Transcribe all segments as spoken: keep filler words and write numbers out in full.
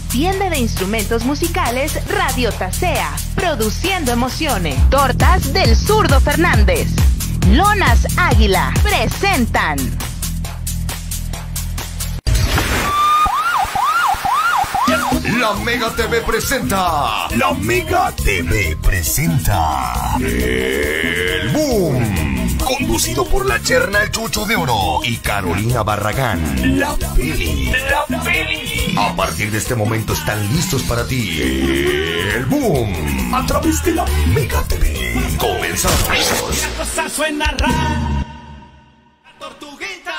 Tienda de instrumentos musicales Radio Tasea, produciendo emociones. Tortas del Zurdo Fernández. Lonas Águila presentan. La Mega T V presenta. La Mega T V presenta. El Boom. Conducido por la Cherna El Chucho de Oro y Carolina Barragán. La Peli. La Peli. A partir de este momento están listos para ti. El Boom. A través de la Mega T V. Comenzamos. La cosa suena rara. La tortuguita.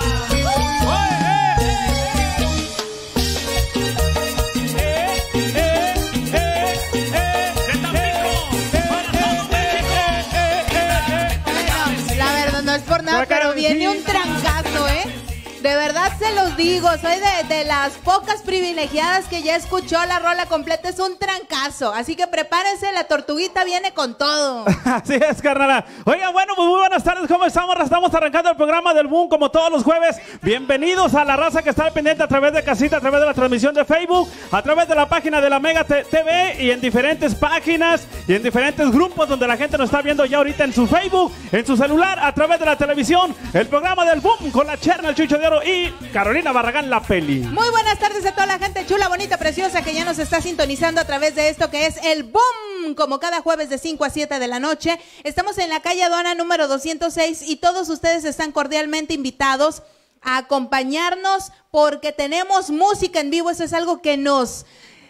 Por nada, pero viene un trancazo, ¿eh? De verdad se los digo, soy de, de las pocas privilegiadas que ya escuchó la rola completa, es un trancazo. Así que prepárense, la tortuguita viene con todo. Así es, carnala. Oigan, bueno, pues muy buenas tardes, ¿cómo estamos? Estamos arrancando el programa del Boom como todos los jueves. Bienvenidos a la raza que está pendiente a través de casita, a través de la transmisión de Facebook, a través de la página de la Mega T V y en diferentes páginas y en diferentes grupos donde la gente nos está viendo ya ahorita en su Facebook, en su celular, a través de la televisión. El programa del Boom con la Cherna El Chucho de Oro y Carolina Barragán, La Peli. Muy buenas tardes a toda la gente chula, bonita, preciosa que ya nos está sintonizando a través de esto que es el Boom, como cada jueves de cinco a siete de la noche. Estamos en la calle Aduana número doscientos seis y todos ustedes están cordialmente invitados a acompañarnos porque tenemos música en vivo. Eso es algo que nos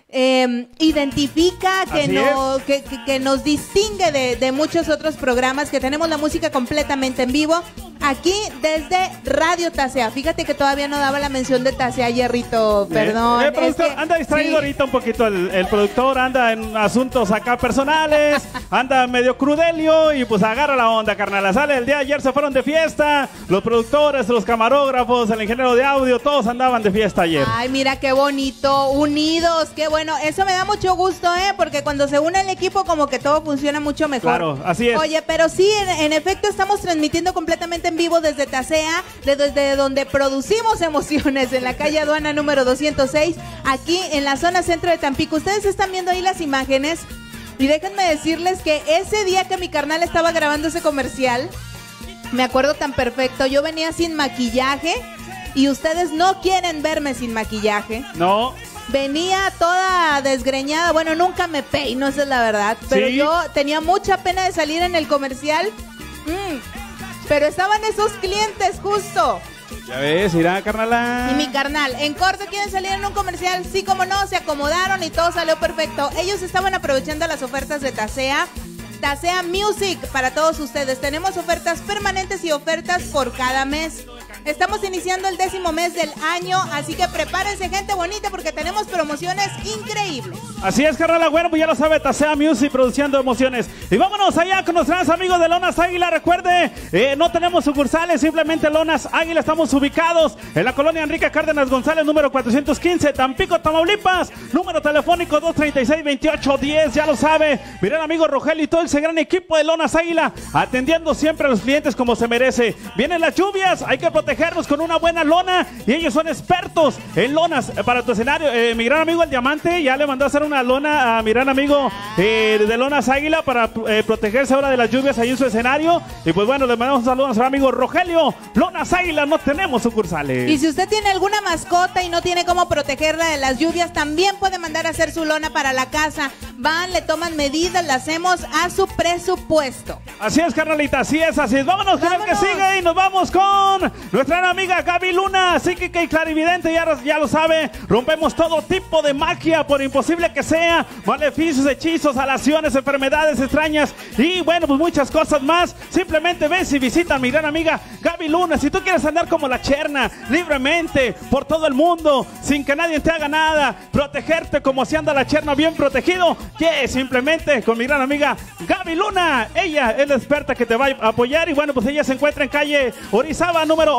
Eh, identifica, que, no, que, que, que nos distingue de, de muchos otros programas, que tenemos la música completamente en vivo aquí desde Radio Tasea. Fíjate que todavía no daba la mención de Tasea, Hierrito, perdón. Eh, el productor es que, anda distraído sí. ahorita un poquito, el, el productor anda en asuntos acá personales, anda medio crudelio y pues agarra la onda, carnal. Sale el día de ayer, se fueron de fiesta, los productores, los camarógrafos, el ingeniero de audio, todos andaban de fiesta ayer. Ay, mira qué bonito, unidos, qué bueno. Bueno, eso me da mucho gusto, ¿eh? Porque cuando se une el equipo como que todo funciona mucho mejor. Claro, así es. Oye, pero sí, en, en efecto estamos transmitiendo completamente en vivo desde Tasea, de, desde donde producimos emociones, en la calle Aduana número doscientos seis, aquí en la zona centro de Tampico. Ustedes están viendo ahí las imágenes y déjenme decirles que ese día que mi carnal estaba grabando ese comercial, me acuerdo tan perfecto, yo venía sin maquillaje y ustedes no quieren verme sin maquillaje. No. Venía toda desgreñada, bueno, nunca me peino, esa es la verdad, pero ¿sí? Yo tenía mucha pena de salir en el comercial, mm, pero estaban esos clientes justo. Ya ves, irá, carnala. Y mi carnal, en corto quieren salir en un comercial, sí, como no, se acomodaron y todo salió perfecto. Ellos estaban aprovechando las ofertas de Tasea, Tasea Music para todos ustedes. Tenemos ofertas permanentes y ofertas por cada mes. Estamos iniciando el décimo mes del año, así que prepárense, gente bonita, porque tenemos promociones increíbles. Así es, carnala, bueno, pues ya lo sabe, Tasea Music produciendo emociones. Y vámonos allá con nuestros amigos de Lonas Águila. Recuerde, eh, no tenemos sucursales, simplemente Lonas Águila. Estamos ubicados en la colonia Enrique Cárdenas González, número cuatrocientos quince, Tampico, Tamaulipas. Número telefónico dos treinta y seis, veintiocho diez, ya lo sabe. Miren, amigo Rogelio y todo ese gran equipo de Lonas Águila, atendiendo siempre a los clientes como se merece. Vienen las lluvias, hay que protegernos con una buena lona y ellos son expertos en lonas para tu escenario. Eh, mi gran amigo El Diamante ya le mandó a hacer una lona a mi gran amigo eh, de Lonas Águila para eh, protegerse ahora de las lluvias ahí en su escenario. Y pues bueno, le mandamos un saludo a nuestro amigo Rogelio. Lonas Águila, no tenemos sucursales. Y si usted tiene alguna mascota y no tiene cómo protegerla de las lluvias, también puede mandar a hacer su lona para la casa. Van, le toman medidas, la hacemos a su presupuesto. Así es, carnalita, así es, así es. Vámonos, vámonos. Con el que sigue y nos vamos con nuestra gran amiga Gaby Luna, psíquica y clarividente, ya, ya lo sabe. Rompemos todo tipo de magia, por imposible que sea, maleficios, hechizos, alaciones, enfermedades extrañas y bueno, pues muchas cosas más. Simplemente ven y visita a mi gran amiga Gaby Luna. Si tú quieres andar como la Cherna, libremente, por todo el mundo, sin que nadie te haga nada, protegerte como si anda la Cherna bien protegido, que simplemente con mi gran amiga Gaby Luna. Ella es la experta que te va a apoyar y bueno, pues ella se encuentra en calle Orizaba número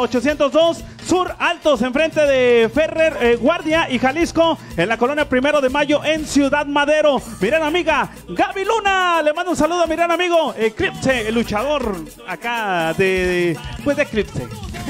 ochocientos dos Sur Altos, enfrente de Ferrer eh, Guardia y Jalisco, en la colonia Primero de Mayo, en Ciudad Madero. Mi gran amiga Gaby Luna, le mando un saludo a mi gran amigo Eclipse, el luchador acá de, de pues de Eclipse.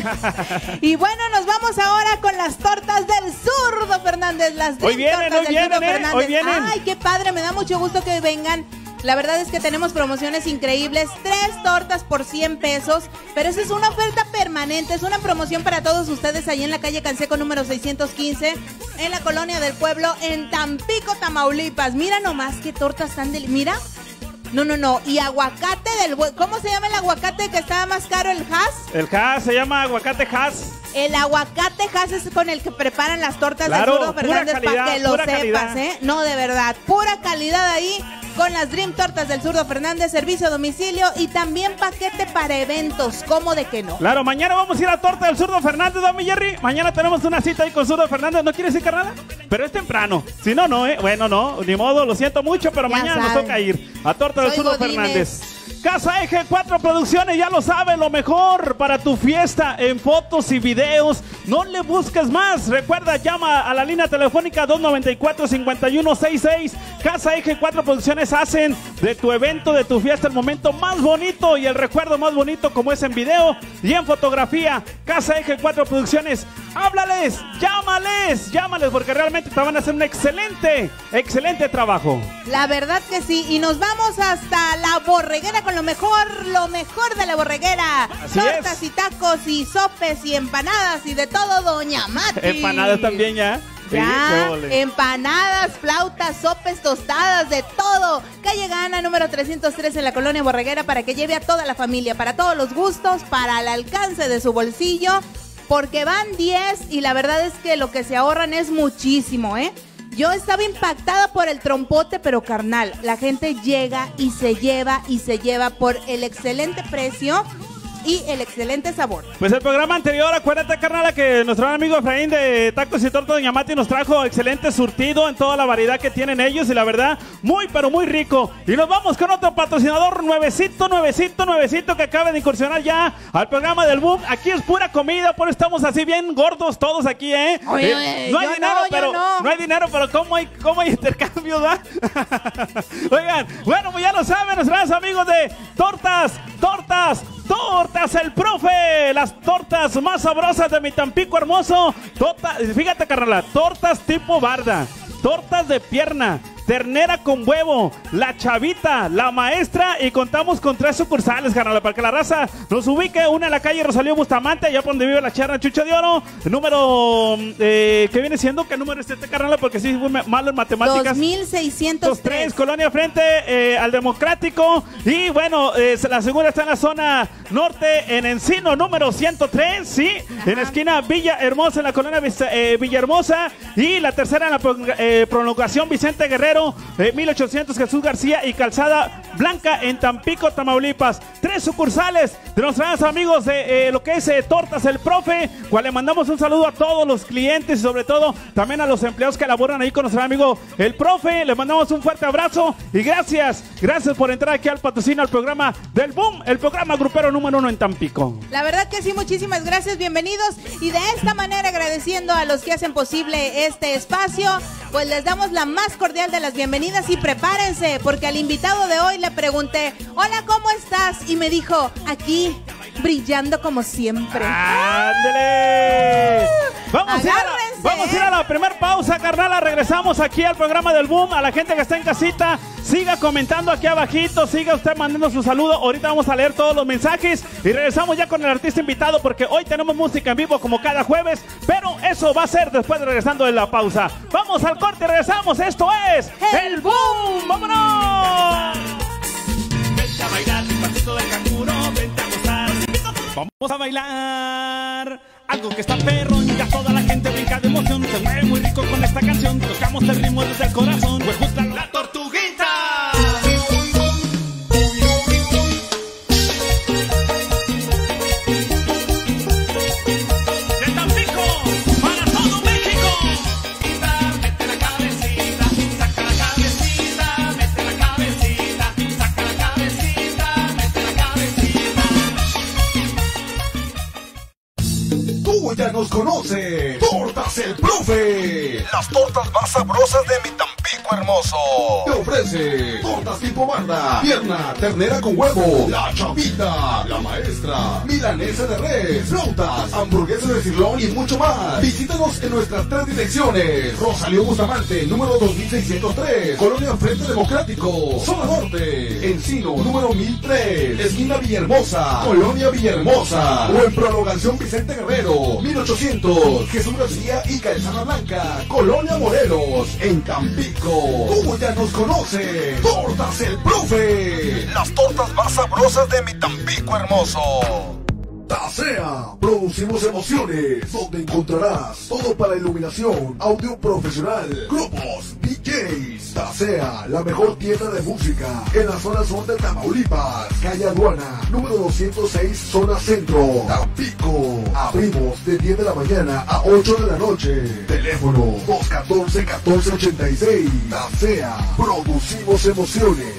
Y bueno, nos vamos ahora con las tortas del Zurdo Fernández. Las hoy vienen, hoy vienen, eh, hoy vienen. Ay, qué padre, me da mucho gusto que vengan. La verdad es que tenemos promociones increíbles, tres tortas por cien pesos, pero esa es una oferta permanente, es una promoción para todos ustedes ahí en la calle Canseco número seiscientos quince, en la colonia del Pueblo, en Tampico, Tamaulipas. Mira nomás qué tortas tan del... Mira, no, no, no, y aguacate del... ¿Cómo se llama el aguacate que estaba más caro, el Hass? El Hass, se llama aguacate Hass. El aguacate Hass es con el que preparan las tortas claro, del Zurdo Fernández, para que lo sepas, calidad. ¿eh? No, de verdad, pura calidad ahí. Con las Dream Tortas del Zurdo Fernández, servicio a domicilio y también paquete para eventos, ¿cómo de que no? Claro, mañana vamos a ir a la torta del Zurdo Fernández, ¿no, mi Jerry? Mañana tenemos una cita ahí con Zurdo Fernández, ¿no quieres ir, carnal? Pero es temprano, si no, no, ¿eh? Bueno, no, ni modo, lo siento mucho, pero ya mañana saben. Nos toca ir a torta del Zurdo Fernández. Casa Eje cuatro Producciones, ya lo sabe, lo mejor para tu fiesta en fotos y videos. No le busques más. Recuerda, llama a la línea telefónica dos noventa y cuatro, cincuenta y uno sesenta y seis. Casa Eje cuatro Producciones hacen de tu evento, de tu fiesta, el momento más bonito y el recuerdo más bonito, como es en video y en fotografía. Casa Eje cuatro Producciones, háblales, llámales, llámales, porque realmente te van a hacer un excelente, excelente trabajo. La verdad que sí, y nos vamos hasta La Borreguera con lo mejor, lo mejor de La Borreguera. Así Tortas es. y tacos y sopes y empanadas y de todo, doña Mati. Empanadas también ya. Ya, sí, empanadas, flautas, sopes, tostadas, de todo. Calle Gana, número trescientos tres en la colonia Borreguera, para que lleve a toda la familia, para todos los gustos, para el alcance de su bolsillo, porque van diez y la verdad es que lo que se ahorran es muchísimo, ¿eh? Yo estaba impactada por el trompote, pero carnal, la gente llega y se lleva y se lleva por el excelente precio y el excelente sabor. Pues el programa anterior, acuérdate, carnal, que nuestro amigo Efraín de Tacos y Tortas Doña Mati nos trajo excelente surtido en toda la variedad que tienen ellos y la verdad, muy pero muy rico. Y nos vamos con otro patrocinador nuevecito, nuevecito, nuevecito que acaba de incursionar ya al programa del Boom. Aquí es pura comida, por eso estamos así bien gordos todos aquí, ¿eh? Oye, eh oye, no hay dinero, no, pero no. no hay dinero, pero cómo hay, cómo hay intercambio, ¿verdad? Oigan, bueno, pues ya lo saben, nuestros amigos de Tortas, Tortas, Tortas El Profe, las tortas más sabrosas de mi Tampico hermoso. Tota, fíjate, carnal, tortas tipo barda, tortas de pierna, ternera con huevo, la chavita, la maestra, y contamos con tres sucursales, carnal, para que la raza nos ubique. Una en la calle Rosalío Bustamante, allá por donde vive la charra Chucha de Oro. El número, eh, ¿qué viene siendo? ¿Qué número es este, carnal? Porque sí, fui malo en matemáticas. dos mil seiscientos tres. Colonia frente eh, al Democrático. Y bueno, eh, la segunda está en la zona norte, en Encino, número ciento tres, sí. Ajá. En esquina Villa Hermosa, en la colonia eh, Villahermosa. Y la tercera en la pro, eh, prolongación Vicente Guerrero, Eh, mil ochocientos Jesús García y Calzada Blanca en Tampico, Tamaulipas. Tres sucursales de nuestros amigos de eh, lo que es eh, Tortas El Profe, cual le mandamos un saludo a todos los clientes y sobre todo también a los empleados que laboran ahí con nuestro amigo El Profe. Le mandamos un fuerte abrazo y gracias, gracias por entrar aquí al patrocinio, al programa del Boom, el programa grupero número uno en Tampico. La verdad que sí, muchísimas gracias, bienvenidos, y de esta manera agradeciendo a los que hacen posible este espacio, pues les damos la más cordial de las bienvenidas y prepárense, porque al invitado de hoy le pregunté, hola, ¿cómo estás? Y me dijo, aquí, brillando como siempre. ¡Ándale! Vamos a, ir a la, vamos a ir a la primera pausa, carnala. Regresamos aquí al programa del Boom. A la gente que está en casita, siga comentando aquí abajito, siga usted mandando su saludo. Ahorita vamos a leer todos los mensajes y regresamos ya con el artista invitado, porque hoy tenemos música en vivo como cada jueves, pero eso va a ser después de regresando de la pausa. Vamos al corte y regresamos. Esto es El Boom. ¡Vámonos! Vente a bailar, pasito del canguro, vente a gozar. Vamos a bailar algo que está perrón, ya toda la gente brinca de emoción, se mueve muy rico con esta canción, tocamos el ritmo desde el corazón, pues justo la, la tortuguita. De Tampico para todo México. Mete la cabecita, saca la cabecita, mete la cabecita, saca la cabecita, mete la cabecita. Tortas El Profe. Las tortas más sabrosas de mi Tampico hermoso. Te ofrece tortas tipo banda, pierna, ternera con huevo, la chavita, la maestra, milanesa de res, flautas, hamburguesas de cirlón y mucho más. Visítanos en nuestras tres direcciones. Rosalío Bustamante, número dos mil seiscientos tres, Colonia Frente Democrático, Zona Norte. Encino, número mil tres, esquina Villahermosa, Colonia Villahermosa. O en Prolongación Vicente Guerrero, mil ochocientos, Jesús García y Calzada Blanca, Colonia Morelos, en Tampico. Tú ya nos conoces. Tortas El Profe. Las tortas más sabrosas de mi Tampico hermoso. Tasea, producimos emociones, donde encontrarás todo para iluminación, audio profesional, grupos, D Js. Tasea, la mejor tienda de música en la zona sur de Tamaulipas, calle Aduana, número doscientos seis, zona centro, Tampico. Abrimos de diez de la mañana a ocho de la noche. Teléfono dos uno cuatro, uno cuatro ocho seis. Tasea, producimos emociones.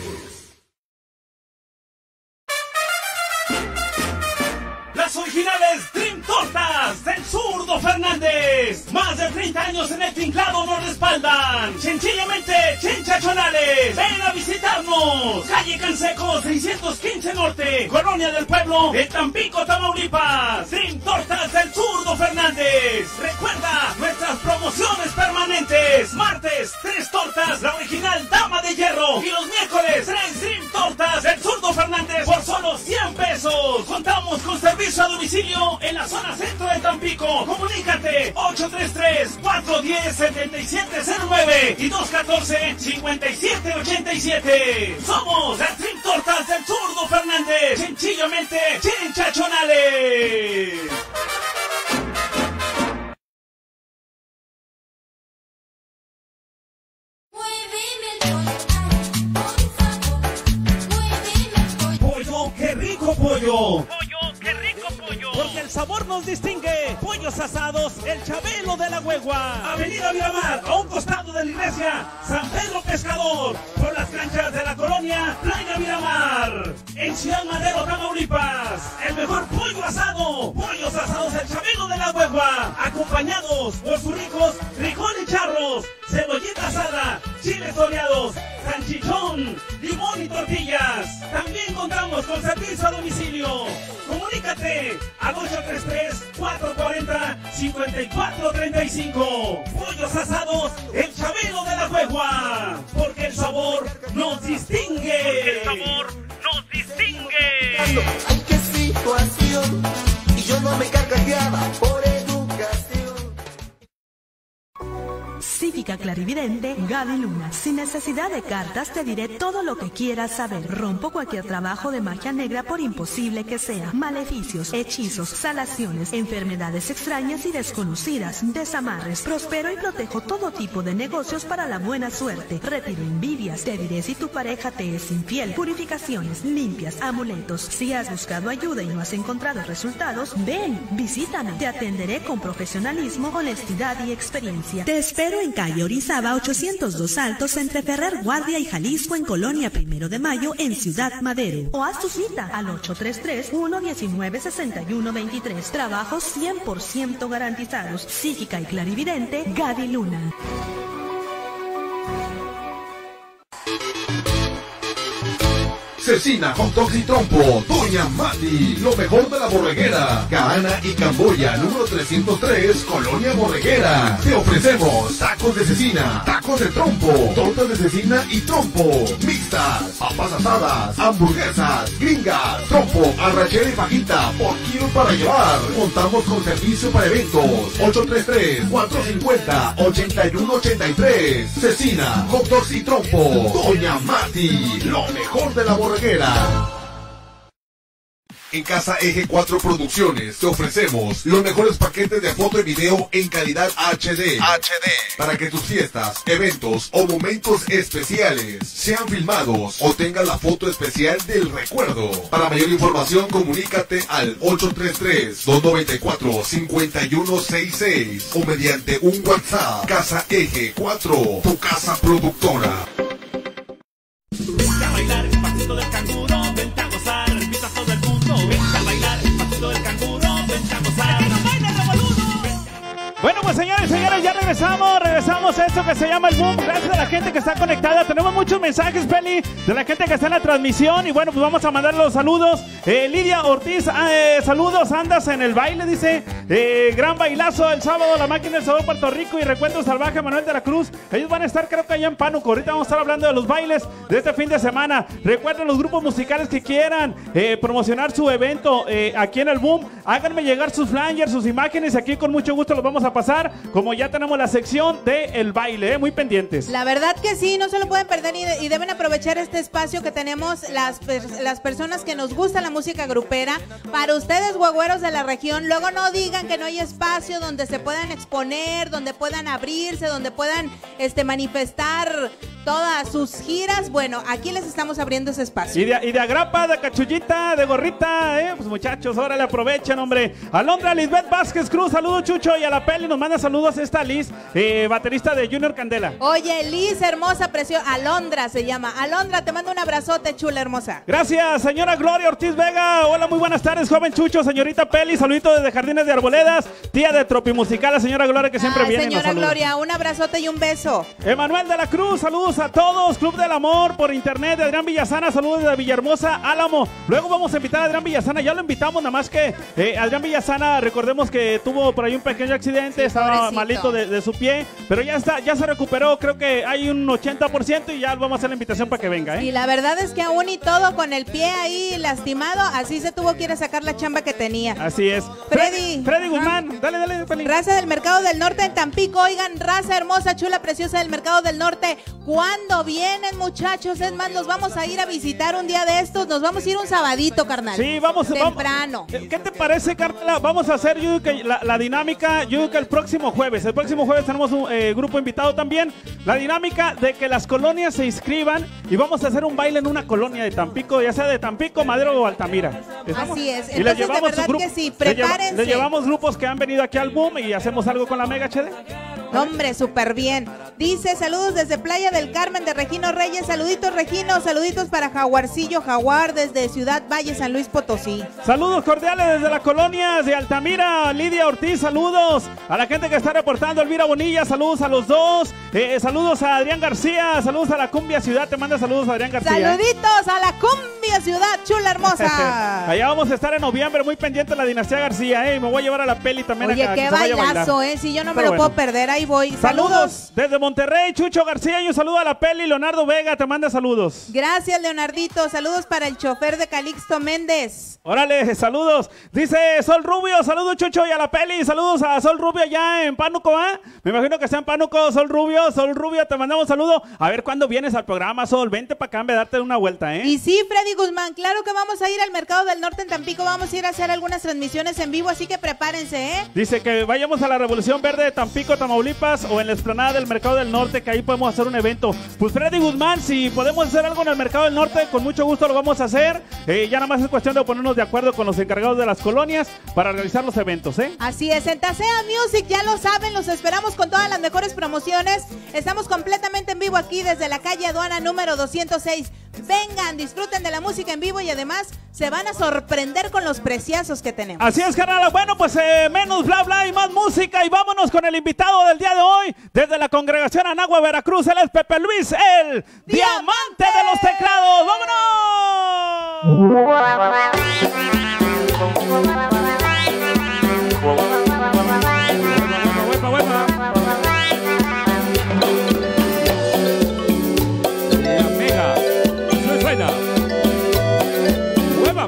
Las originales Dream Tortas del Zurdo Fernández. Más de treinta años en el tinglado nos respaldan. Sencillamente chinchachonales. Ven a visitarnos. Calle Canseco seiscientos quince Norte, Colonia del Pueblo, en Tampico, Tamaulipas. Dream Tortas del Zurdo Fernández. Recuerda nuestras promociones permanentes. Martes, tres tortas, la original Dama de Hierro. Y los miércoles, tres Dream Tortas del Zurdo Fernández por solo cien pesos. Contamos con servicio a domicilio en la zona centro de Tampico. Comunícate ocho tres tres, cuatro uno cero, siete siete cero nueve y dos uno cuatro, cinco siete ocho siete. Somos las Dream Tortas del Zurdo Fernández. Sencillamente chinchachonales. Pollo, qué rico pollo. Porque el sabor nos distingue. Pollos asados, el Chabelo de la Huegua. Avenida Miramar, a un costado de la iglesia San Pedro Pescador. Por las canchas de la colonia Playa Miramar. En Ciudad Madero, Tamaulipas. El mejor pollo asado. Pollos asados, el Chabelo de la Huegua. Acompañados por sus ricos frijol y charros, cebollita asada, chiles toreados, salchichón, limón y tortillas. También contamos con servicio a domicilio. Comunícate al ocho tres tres, cuatro cuatro cero, cinco cuatro tres cinco. Pollos asados, el Chabelo de la Huegua. Porque el sabor nos distingue. El sabor nos distingue. Ay, qué situación. Y yo no me carcajeaba por educación. Cívica Clarividente, Gaby Luna. Sin necesidad de cartas, te diré todo lo que quieras saber. Rompo cualquier trabajo de magia negra por imposible que sea. Maleficios, hechizos, salaciones, enfermedades extrañas y desconocidas, desamarres. Prospero y protejo todo tipo de negocios para la buena suerte. Retiro envidias. Te diré si tu pareja te es infiel. Purificaciones, limpias, amuletos. Si has buscado ayuda y no has encontrado resultados, ven, visítame. Te atenderé con profesionalismo, honestidad y experiencia. Te espero en calle Orizaba ochocientos dos Altos, entre Ferrer Guardia y Jalisco, en Colonia Primero de Mayo, en Ciudad Madero. O haz tu cita al ocho tres tres, uno uno nueve, seis uno dos tres. Trabajos cien por ciento garantizados. Psíquica y clarividente, Gaby Luna. Cecina, Hot Dogs y Trompo, Doña Mati, lo mejor de la borreguera, Cahana y Camboya, número trescientos tres, Colonia Borreguera. Te ofrecemos tacos de cecina, tacos de trompo, tortas de cecina y trompo, mixtas, papas asadas, hamburguesas, gringas, trompo, arrachera y fajita, por kilo para llevar. Contamos con servicio para eventos, ocho tres tres, cuatro cinco cero, ocho uno ocho tres. Cecina, Hot Dogs y Trompo, Doña Mati, lo mejor de la borreguera. En Casa Eje cuatro Producciones te ofrecemos los mejores paquetes de foto y video en calidad H D. H D. Para que tus fiestas, eventos o momentos especiales sean filmados o tengas la foto especial del recuerdo. Para mayor información, comunícate al ocho tres tres, dos nueve cuatro, cinco uno seis seis o mediante un WhatsApp. Casa Eje cuatro, tu casa productora. Vente a bailar el pasito del canguro, vente a gozar, invita a todo el mundo. Vente a bailar el pasito del canguro, vente a gozar. ¡Que no baile revoludo! Bueno, pues señores, Señores, señores, ya regresamos, regresamos a esto que se llama el boom. Gracias a la gente que está conectada. Tenemos muchos mensajes, Peli, de la gente que está en la transmisión. Y bueno, pues vamos a mandar los saludos. Eh, Lidia Ortiz, eh, saludos, andas en el baile, dice. Eh, gran bailazo el sábado, la máquina del sabor Puerto Rico y Recuento Salvaje Manuel de la Cruz. Ellos van a estar, creo que allá en Pánuco. Ahorita vamos a estar hablando de los bailes de este fin de semana. Recuerden los grupos musicales que quieran eh, promocionar su evento eh, aquí en el boom. Háganme llegar sus flyers, sus imágenes. Aquí con mucho gusto los vamos a pasar. Como ya tenemos la sección del baile, ¿eh? Muy pendientes. La verdad que sí, no se lo pueden perder y, de, y deben aprovechar este espacio que tenemos las, las personas que nos gusta la música grupera. Para ustedes, guagüeros de la región, luego no digan que no hay espacio donde se puedan exponer, donde puedan abrirse, donde puedan este, manifestar todas sus giras. Bueno, aquí les estamos abriendo ese espacio. Y de, y de agrapa, de cachullita, de gorrita, ¿eh? Pues muchachos, ahora le aprovechan, hombre. Alondra Lisbeth Vázquez Cruz, saludos, Chucho. Y a la Peli nos manda saludos esta Liz, eh, baterista de Junior Candela. Oye, Liz, hermosa, preciosa. Alondra se llama. Alondra, te mando un abrazote, chula, hermosa. Gracias, señora Gloria Ortiz Vega. Hola, muy buenas tardes, joven Chucho, señorita Peli. Saludito desde Jardines de Arboledas. Tía de Tropimusical, la señora Gloria, que siempre Ay, viene. Señora Gloria, un abrazote y un beso. Emanuel de la Cruz, saludos a todos. Club del Amor por internet de Adrián Villasana, saludos de Villahermosa, Álamo. Luego vamos a invitar a Adrián Villasana, ya lo invitamos, nada más que eh, Adrián Villasana, recordemos que tuvo por ahí un pequeño accidente, sí, estaba pobrecito. malito de, de su pie, pero ya está, ya se recuperó, creo que hay un ochenta por ciento y ya vamos a hacer la invitación para que venga, ¿eh? Y la verdad es que aún y todo con el pie ahí lastimado, así se tuvo que ir a sacar la chamba que tenía. Así es. Freddy. Freddy Guzmán, dale, dale, Feli. Raza del Mercado del Norte en Tampico, oigan, raza hermosa, chula, preciosa del Mercado del Norte, ¿cuándo vienen, muchachos? Es más, nos vamos a ir a visitar un día de estos, nos vamos a ir un sabadito, carnal. Sí, vamos. Temprano. Vamos. ¿Qué te parece, Carla? Vamos a hacer, yo digo que la, la dinámica, yo digo que el próximo jueves, el próximo jueves tenemos un eh, grupo invitado también, la dinámica de que las colonias se inscriban y vamos a hacer un baile en una colonia de Tampico, ya sea de Tampico, Madero o Altamira. ¿Estamos? Así es, y entonces les llevamos de verdad que sí, prepárense. Le, llevamos grupos que han venido aquí al boom y hacemos algo con la Mega H D. No, hombre, súper bien. Dice, saludos desde Playa del Carmen de Regino Reyes, saluditos Regino, saluditos para Jaguarcillo Jaguar desde Ciudad Valle, San Luis Potosí. Saludos cordiales desde la colonia de Altamira, Lidia Ortiz, saludos a la gente que está reportando, Elvira Bonilla, saludos a los dos, eh, saludos a Adrián García, saludos a la Cumbia Ciudad, te manda saludos a Adrián García. Saluditos a la Cumbia Ciudad, chula hermosa. Allá vamos a estar en noviembre, muy pendiente de la dinastía García, eh, y me voy a llevar a la Peli también. Oye, a, a qué que se bailazo, eh, si yo no Pero me lo bueno. puedo perder, ahí voy. Saludos. Saludos. Desde Monterrey, Chucho García, y un saludo a la Peli, Leonardo Vega, te manda saludos. Gracias, Leonardito, saludos para el chofer de Calixto Méndez. Órale, saludos. Dice Sol Rubio, saludos Chucho y a la Peli, saludos a Sol Rubio allá en Pánuco, ¿ah? ¿eh? Me imagino que está en Pánuco, Sol Rubio, Sol Rubio, te mandamos saludo. A ver cuándo vienes al programa, Sol, vente para acá, en vez de darte una vuelta, ¿eh? Y sí, Freddy Guzmán, claro que vamos a ir al Mercado del Norte en Tampico, vamos a ir a hacer algunas transmisiones en vivo, así que prepárense, ¿eh? Dice que vayamos a la Revolución Verde de Tampico, Tamaulipas, o en la explanada del Mercado del Norte, que ahí podemos hacer un evento. Pues Freddy Guzmán, si podemos hacer algo en el Mercado del Norte, con mucho gusto lo vamos a hacer. Eh, ya nada más es cuestión de ponernos de acuerdo con los encargados de las colonias para realizar los eventos, ¿eh? Así es, en Tasea Music, ya lo saben, los esperamos con todas las mejores promociones. Estamos completamente en vivo aquí desde la calle Aduana número doscientos seis. Vengan, disfruten de la música en vivo y además se van a sorprender con los preciazos que tenemos. Así es, carnal. Bueno, pues eh, menos bla bla y más música, y vámonos con el invitado del día de hoy desde la congregación Anagua, Veracruz. Él es Pepe Luis, el Diamante, Diamante de los Teclados. ¡Vámonos! Huepa, huepa. La Mega suena. Huepa.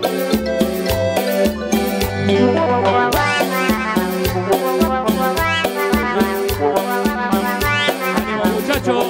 Ánimo, muchachos.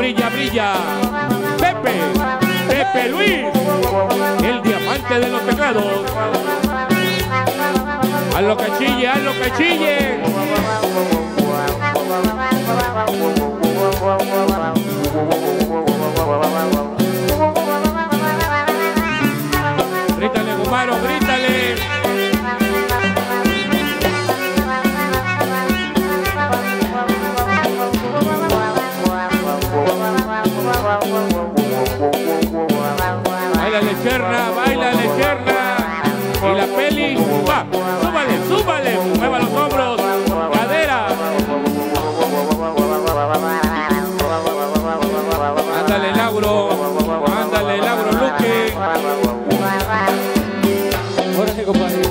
brilla, brilla. Pepe, Pepe Luis, el diamante de los teclados. A lo que chille, a lo que chille. Grítale, Gumaro, grítale. Bailale, Cherna, bailale, Cherna. Y la peli, va, súbale, súbale, mueva los hombros, cadera. Ándale, Lauro, ándale, Lauro, Luque. Órale, compadre.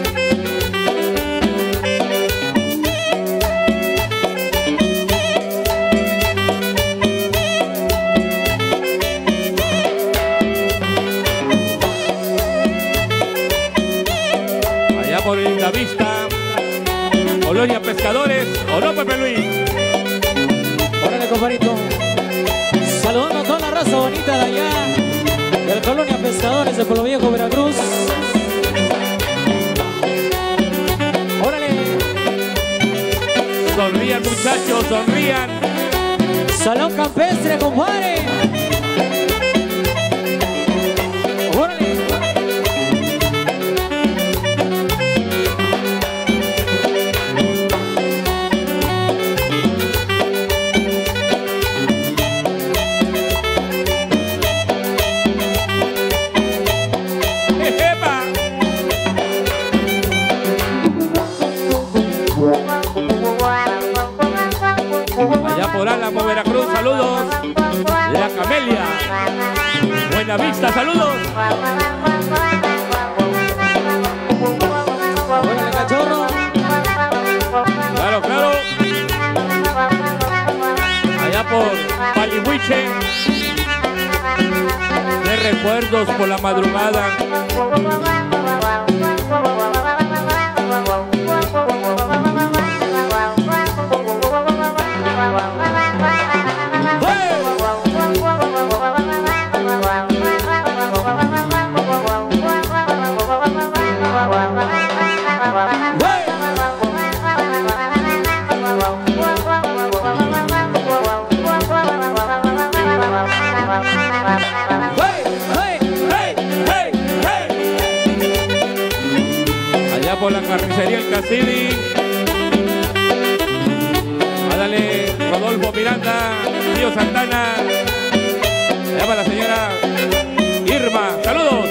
Por la vista, Colonia Pescadores, ¿o no, Pepe Luis? Órale, compadrito. Saludando a toda la raza bonita de allá, del Colonia Pescadores de Pueblo Viejo, Veracruz. Órale. Sonrían, muchachos, sonrían. Salón campestre, compadre. Órale. Por Álamo, Veracruz, saludos. La Camelia, Buena Vista, saludos. Órale, cachorro. Claro, claro. Allá por Palihuiche. De recuerdos por la madrugada. Por la carnicería El Casidi. Ándale, Rodolfo Miranda, Tío Santana. Allá va la señora Irma, saludos.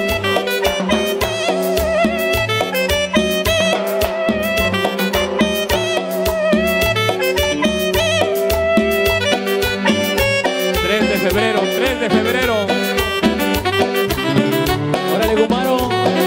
tres de febrero, tres de febrero. Órale, Gumaro.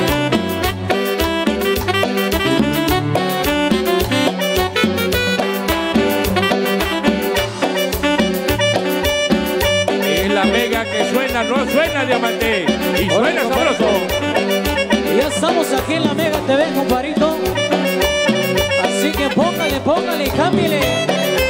Que suena, no suena, Diamante, y suena sabroso. Ya estamos aquí en la Mega T V, compadrito. Así que póngale, póngale y cámbiale.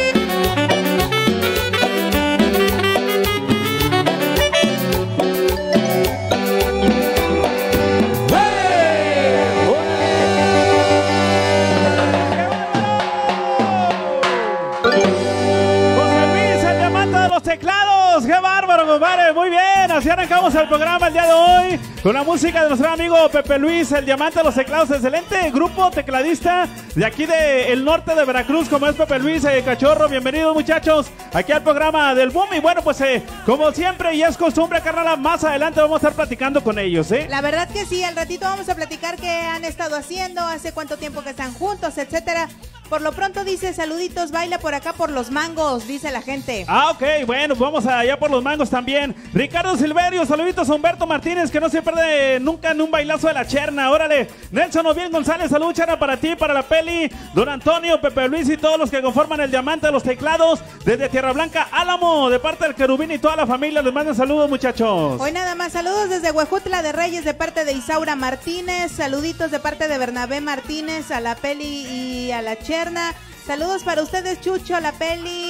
Teclados, qué bárbaro, compadre, muy bien, así arrancamos el programa el día de hoy con la música de nuestro amigo Pepe Luis, el diamante de los teclados, excelente grupo tecladista de aquí del norte de Veracruz, como es Pepe Luis, eh, Cachorro, bienvenidos muchachos, aquí al programa del Boom, y bueno, pues eh, como siempre y es costumbre, carnala, más adelante vamos a estar platicando con ellos, ¿eh? La verdad que sí, al ratito vamos a platicar qué han estado haciendo, hace cuánto tiempo que están juntos, etcétera. Por lo pronto dice, saluditos, baila por acá por los mangos, dice la gente. Ah, ok, bueno, vamos allá por los mangos también. Ricardo Silverio, saluditos a Humberto Martínez, que no se pierde nunca en un bailazo de la Cherna, órale. Nelson Oviel González, salud, Cherna, para ti, para la peli. Don Antonio, Pepe Luis y todos los que conforman el diamante de los teclados, desde Tierra Blanca, Álamo, de parte del Querubín y toda la familia, les mandan saludos, muchachos. Hoy nada más, saludos desde Huejutla de Reyes, de parte de Isaura Martínez, saluditos de parte de Bernabé Martínez, a la peli y a la Cherna. Saludos para ustedes, Chucho, la peli,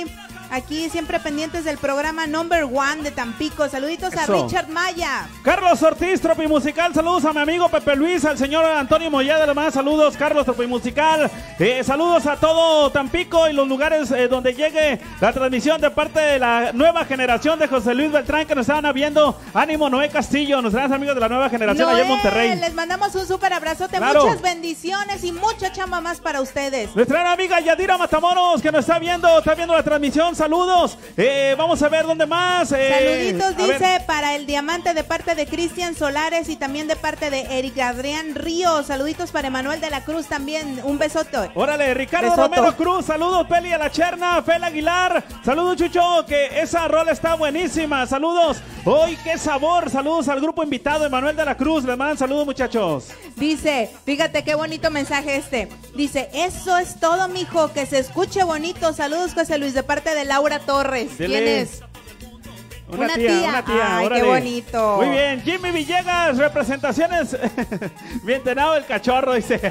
Aquí siempre pendientes del programa Number One de Tampico. Saluditos Eso. a Richard Maya. Carlos Ortiz, Tropimusical. Saludos a mi amigo Pepe Luis, al señor Antonio Mollada. Además, saludos, Carlos Tropimusical. Eh, saludos a todo Tampico y los lugares eh, donde llegue la transmisión de parte de la nueva generación de José Luis Beltrán, que nos estaban viendo. Ánimo, Noé Castillo, nuestros grandes amigos de la nueva generación Noé, allá en Monterrey. Les mandamos un súper abrazote, Claro. muchas bendiciones y mucha chamba más para ustedes. Nuestra gran amiga Yadira Matamoros, que nos está viendo, está viendo la transmisión. Saludos. Eh, vamos a ver dónde más. Eh, Saluditos, a dice, ver. para el diamante de parte de Cristian Solares y también de parte de Eric Adrián Ríos. Saluditos para Emanuel de la Cruz también. Un besote. Órale, Ricardo Besoto. Romero Cruz, saludos Peli a la Cherna, Fel Aguilar, saludos Chucho, que esa rola está buenísima, saludos, hoy qué sabor, saludos al grupo invitado Emanuel de la Cruz, les mandan saludos muchachos. Dice, fíjate qué bonito mensaje este. Dice, eso es todo, mijo, que se escuche bonito. Saludos, José Luis, de parte de Laura Torres. Dele. ¿Quién es? Una, Una tía, tía. una tía, Ay, órale. qué bonito. Muy bien, Jimmy Villegas, representaciones. Bien tenado el cachorro, dice.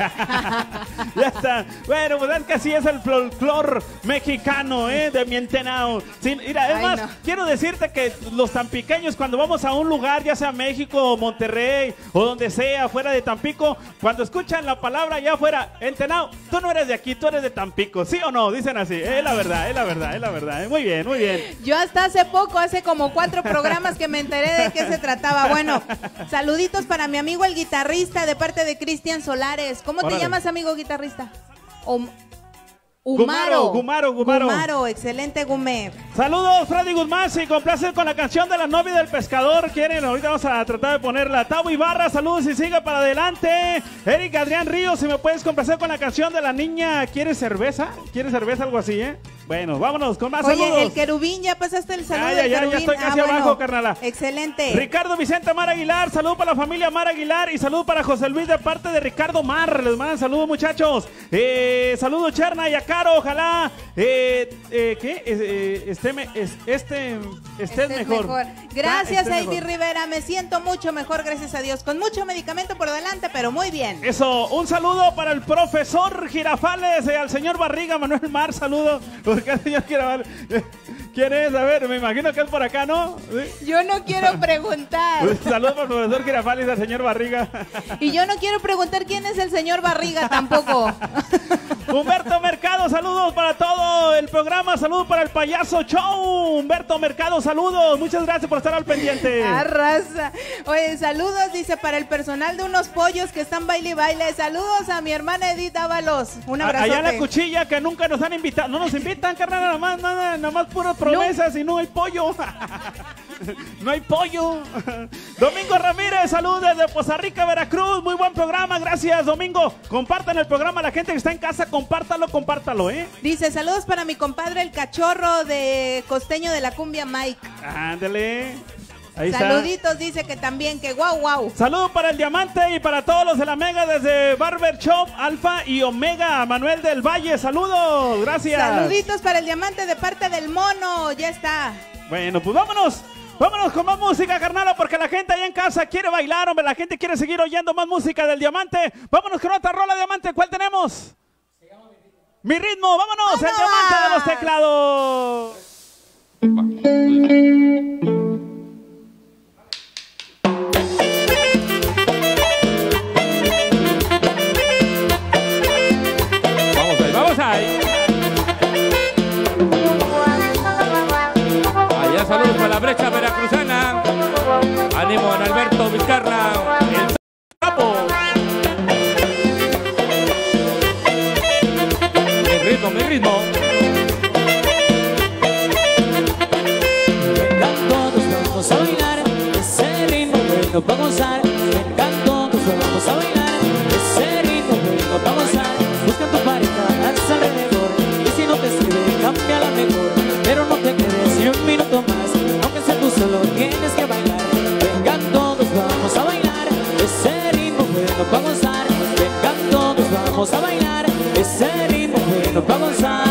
Ya está. Bueno, pues es que así es el folclor mexicano, ¿eh? De Mientenao. Sí, mira, es Ay, más, no. quiero decirte que los tan pequeños, cuando vamos a un lugar, ya sea México, Monterrey, o donde sea, fuera de Tampico, cuando escuchan la palabra allá afuera, Entenao, tú no eres de aquí, tú eres de Tampico, ¿sí o no? Dicen así. Es la verdad, es la verdad, es la verdad. ¿eh? Muy bien, muy bien. Yo hasta hace poco, hace como cuatro programas que me enteré de qué se trataba. Bueno, saluditos para mi amigo el guitarrista de parte de Cristian Solares. ¿Cómo Órale. te llamas, amigo guitarrista? Om- Gumaro, Gumaro, Gumaro. Gumaro, excelente Gumé. Saludos, Freddy Guzmán, si complace con la canción de la novia del pescador. Quieren, ahorita vamos a tratar de ponerla. Tavo Ibarra, saludos y siga para adelante. Eric Adrián Ríos, si me puedes complacer con la canción de la niña. ¿Quieres cerveza? ¿Quieres cerveza? Algo así, ¿eh? Bueno, vámonos con más Oye, saludos. el querubín, ya pasaste el saludo Ya, del ya, ya, ya querubín. estoy casi Ah, abajo, bueno. carnala. Excelente. Ricardo Vicente Mar Aguilar, saludo para la familia Mar Aguilar y saludo para José Luis de parte de Ricardo Mar. Les mandan saludos, muchachos. Eh, saludos, Cherna y a Caro, ojalá. Eh, eh, ¿Qué? Eh, eh, este, me- es- este, estés Estés mejor. Gracias, Ah, estés Heidi mejor. Rivera. Me siento mucho mejor, gracias a Dios. Con mucho medicamento por delante, pero muy bien. Eso, un saludo para el profesor Girafales, eh, al señor Barriga, Manuel Mar, saludo. Porque el señor Girafales, ¿quién es? A ver, me imagino que es por acá, ¿no? ¿Sí? Yo no quiero preguntar. Pues, saludos para el profesor Girafales y al señor Barriga. Y yo no quiero preguntar quién es el señor Barriga tampoco. Humberto Mercado, saludos para todo el programa, saludos para el payaso show. Humberto Mercado, saludos, muchas gracias por estar al pendiente. Arrasa. Oye, saludos, dice, para el personal de unos pollos que están baile y baile. Saludos a mi hermana Edith Ábalos. Un A- abrazote. Allá en la cuchilla que nunca nos han invitado, no nos invitan, carnal, nada más, nada, nada más puras promesas y no hay pollo. No hay pollo. Domingo Ramírez, saludos desde Poza Rica, Veracruz. Muy buen programa, gracias, Domingo. Compartan el programa, la gente que está en casa, compártalo, compártalo, ¿eh? Dice, saludos para mi compadre el cachorro de Costeño de la Cumbia, Mike. Ándale. Ahí está. Saluditos, dice que también, que guau, guau. Saludos para el Diamante y para todos los de la Mega desde Barber Shop, Alfa y Omega. Manuel del Valle, saludos, gracias. Saluditos para el diamante de parte del mono, ya está. Bueno, pues vámonos. Vámonos con más música, carnala, porque la gente allá en casa quiere bailar, hombre. La gente quiere seguir oyendo más música del Diamante. Vámonos con otra rola, Diamante. ¿Cuál tenemos? Mi ritmo, vámonos. El Diamante de los teclados. Vamos ahí, vamos ahí. Allá saludos para la brecha veracruzana. Ánimo, don Alberto Vizcarra. El sapo. Mi ritmo, mi ritmo. Vengan todos, vamos a bailar ese ritmo bueno para gozar. Vengan todos, vamos a bailar ese ritmo bueno para gozar. Busca tu pareja a su alrededor y si no te sirve, cambia la mejor. Pero no te quedes ni un minuto más, aunque sea tú solo tienes que bailar. Vengan todos, vamos a bailar ese ritmo bueno para gozar. Vengan todos, vamos a bailar ese ritmo bueno para gozar.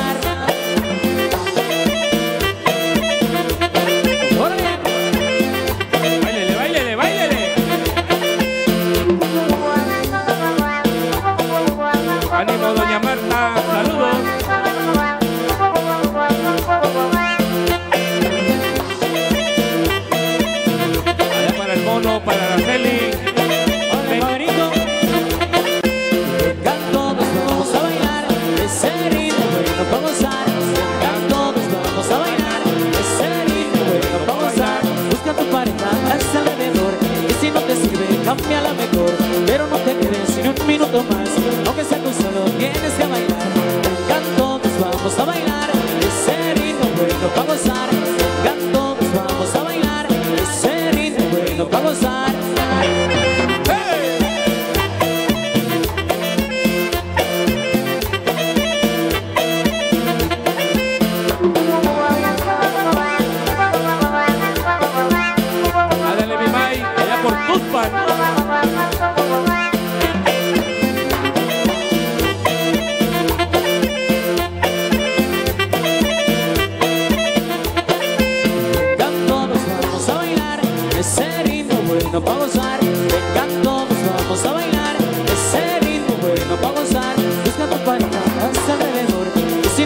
Báilele, báilele, báilele. Ánimo, doña Marta. Saludos.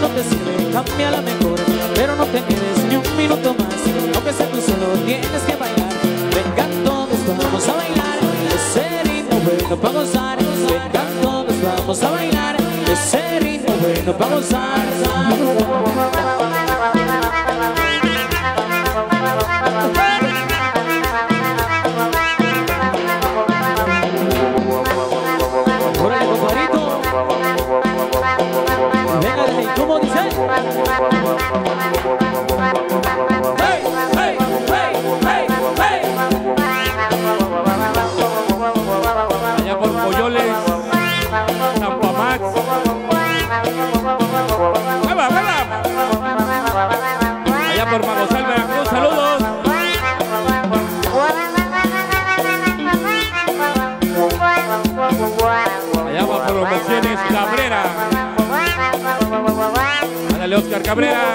no te sirve, cámbiala mejor. Pero no te quedes ni un minuto más, aunque sea tú solo tienes que bailar. Vengan todos, vamos a bailar ese ritmo bueno pa' gozar. Vengan todos, vamos a bailar ese ritmo bueno pa' gozar. Órale, compadrito. Venga, ¿y cómo dice? Hey, hey, hey, hey, hey. Allá por Polloles, Zampamax. ¡Vela, vela! Allá por Magosal, Veracruz, saludos. Allá va por Promociones Cabrera. Ándale, Oscar Cabrera.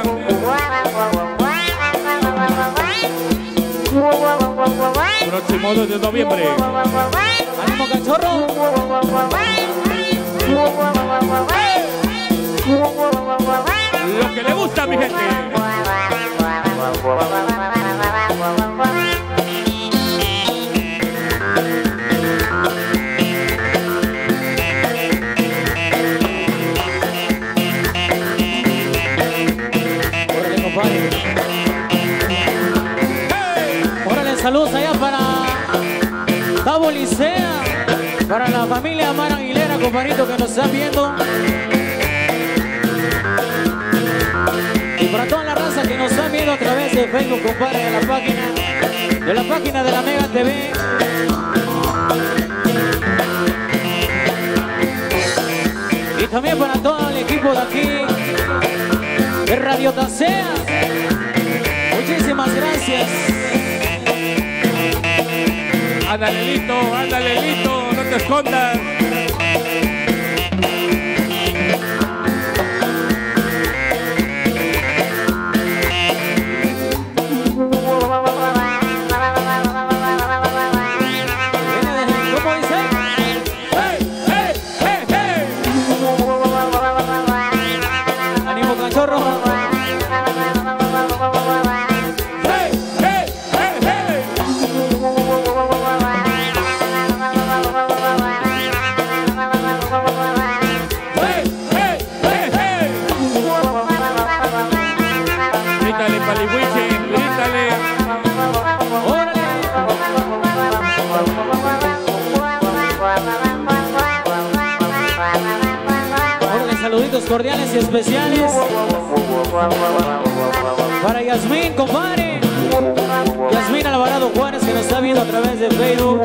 Próximo dos de noviembre. ¡Ánimo, cachorro! Lo que le gusta a mi gente. Órale, compadre. Órale, saludos allá para Tabo Licea, para la familia Amar Aguilera, compadrito, que nos están viendo. Y para toda la raza que nos están viendo a través de Facebook, compadre, de la página, de la página de la Mega T V. Y también para todo el equipo de aquí, de Radio Tasea. Muchísimas gracias. Ándale, Lito, ándale, Lito, no te escondas. ¿Cómo dice? ¡Hey, hey, hey, hey! ¡Ánimo, cachorro! ¡Hey, hey, hey, hey! ¡Hey, hey, hey, hey! Grítale, Palihuiche, grítale. ¡Órale! Órale, saluditos cordiales y especiales para Yasmín, compadre. Yasmín Alvarado Juárez, que nos está viendo a través de Facebook.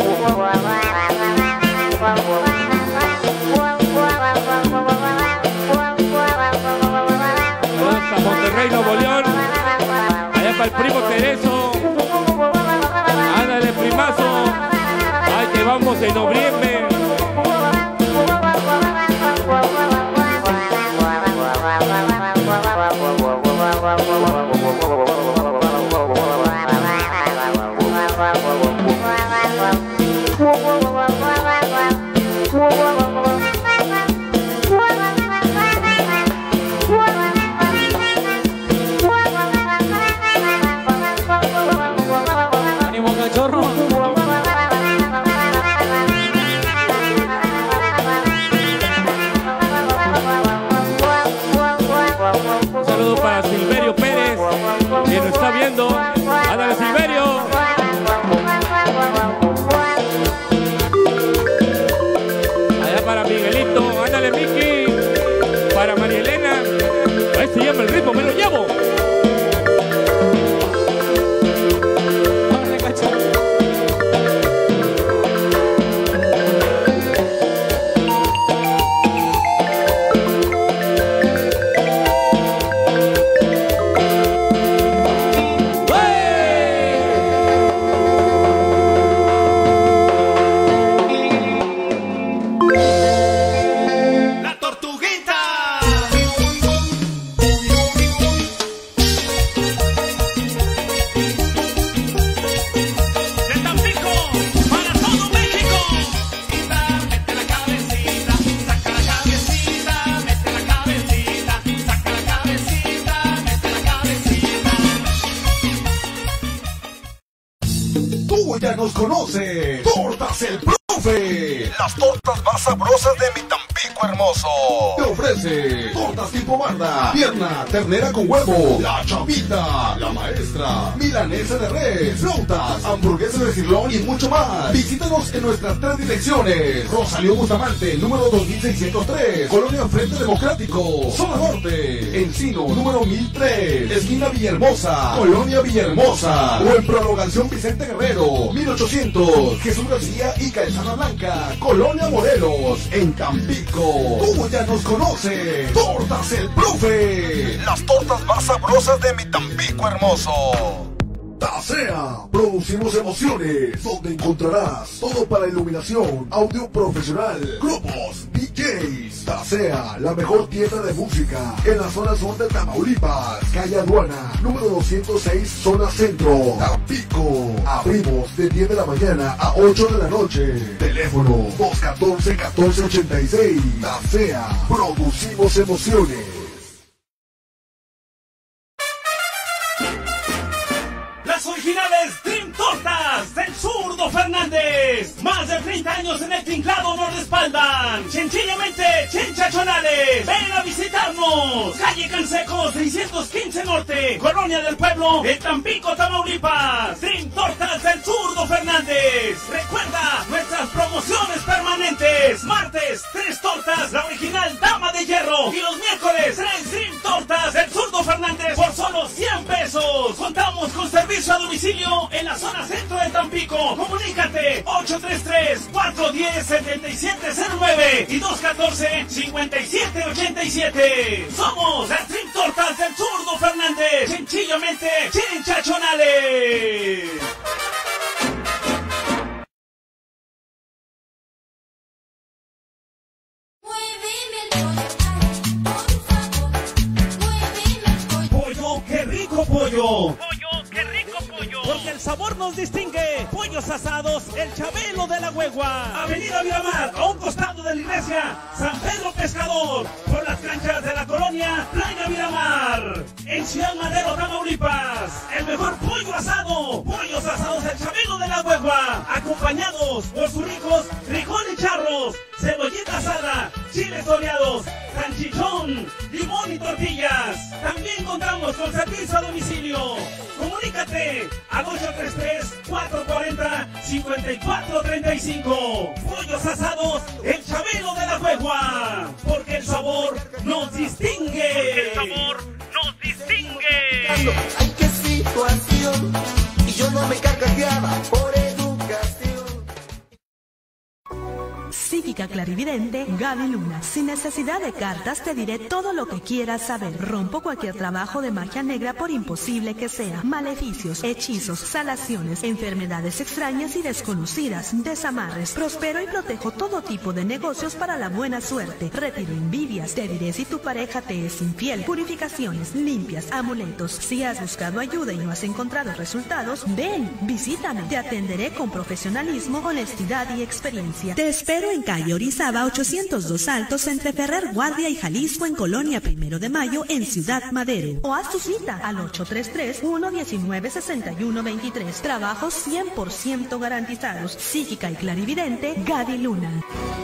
Hasta Monterrey, Nuevo León. Allá para el primo Tereso. Ándale, primazo. Ay, que vamos en noviembre. ¡Ánimo, cachorro! Un saludo para Silverio Pérez, que nos está viendo. Ándale, Silverio. Allá para Miguelito. Ándale, Miki. Para María Elena. Ahí se llama el ritmo, me lo llevo. ¡Órale, cachorro! La tortuguita. nos conoce. Tortas El Profe. Las tortas más sabrosas de mi Tampico hermoso. Te ofrece tortas tipo barda, pierna, ternera con huevo, la chavita, la maestra, milanesa de res, flautas, hamburguesas de cirlón y mucho más. Visítanos en nuestras tres direcciones. Rosalío Bustamante, número dos mil seiscientos tres, Colonia Frente Democrático, Zona Norte. Encino, número mil tres, esquina Villahermosa, Colonia Villahermosa. O en Prolongación Vicente Guerrero, mil ochocientos, Jesús García y Calzada Blanca, Colonia Morelos, en Tampico. Tú ya nos conoces. Tortas El Profe. Las tortas más sabrosas de mi Tampico hermoso. Tasea, producimos emociones, donde encontrarás todo para iluminación, audio profesional, grupos, D Js. Tasea, la mejor tienda de música en la zona sur de Tamaulipas, calle Aduana, número doscientos seis, zona centro, Tampico. Abrimos de diez de la mañana a ocho de la noche. Teléfono dos uno cuatro, uno cuatro ocho seis. Tasea, producimos emociones. Las originales Dream Tortas del Zurdo Fernández. Más de treinta años en el tinglado nos respaldan. Sencillamente chenchachonales. Ven a visitarnos. Calle Canseco seiscientos quince Norte, Colonia del Pueblo, en Tampico, Tamaulipas. Dream Tortas del Zurdo Fernández. Recuerda nuestras promociones permanentes. Martes, tres tortas, la original Dama de Hierro. Y los miércoles, tres Dream Tortas del Zurdo Fernández por solo cien pesos. Contamos con servicio a domicilio en la zona centro de Tampico. Comunícate ocho tres tres, cuatro uno cero, siete siete cero nueve y dos uno cuatro, cinco siete ocho siete. Somos las Dream Tortas del Zurdo Fernández. Sencillamente chinchachonales. Pollo, qué rico pollo. Porque el sabor nos distingue. Pollos asados, el Chabelo de la Huegua. Avenida Miramar, a un costado de la iglesia San Pedro Pescador. Por las canchas de la colonia Playa Miramar. En Ciudad Madero, Tamaulipas. El mejor pollo asado. Pollos asados, el Chabelo de la Huegua. Acompañados por sus ricos frijoles charros, cebollita asada, chiles toreados, salchichón, limón y tortillas. También contamos con servicio a domicilio. Comunícate al ocho tres tres, cuatro cuatro cero, cinco cuatro tres cinco. Pollos asados, el Chabelo de la Huegua. Porque el sabor nos distingue. El sabor nos distingue. Ay, qué situación. Y yo no me carcajeaba por educación. Psíquica clarividente Gaby Luna. Sin necesidad de cartas te diré todo lo que quieras saber. Rompo cualquier trabajo de magia negra por imposible que sea. Maleficios, hechizos, salaciones, enfermedades extrañas y desconocidas, desamarres. Prospero y protejo todo tipo de negocios para la buena suerte. Retiro envidias. Te diré si tu pareja te es infiel. Purificaciones, limpias, amuletos. Si has buscado ayuda y no has encontrado resultados, ven, visítame. Te atenderé con profesionalismo, honestidad y experiencia. Te espero en calle Orizaba ochocientos dos Altos, entre Ferrer Guardia y Jalisco, en Colonia Primero de Mayo, en Ciudad Madero. O haz tu cita al ocho tres tres, uno uno nueve, seis uno dos tres. Trabajos cien por ciento garantizados. Psíquica y clarividente Gaby Luna.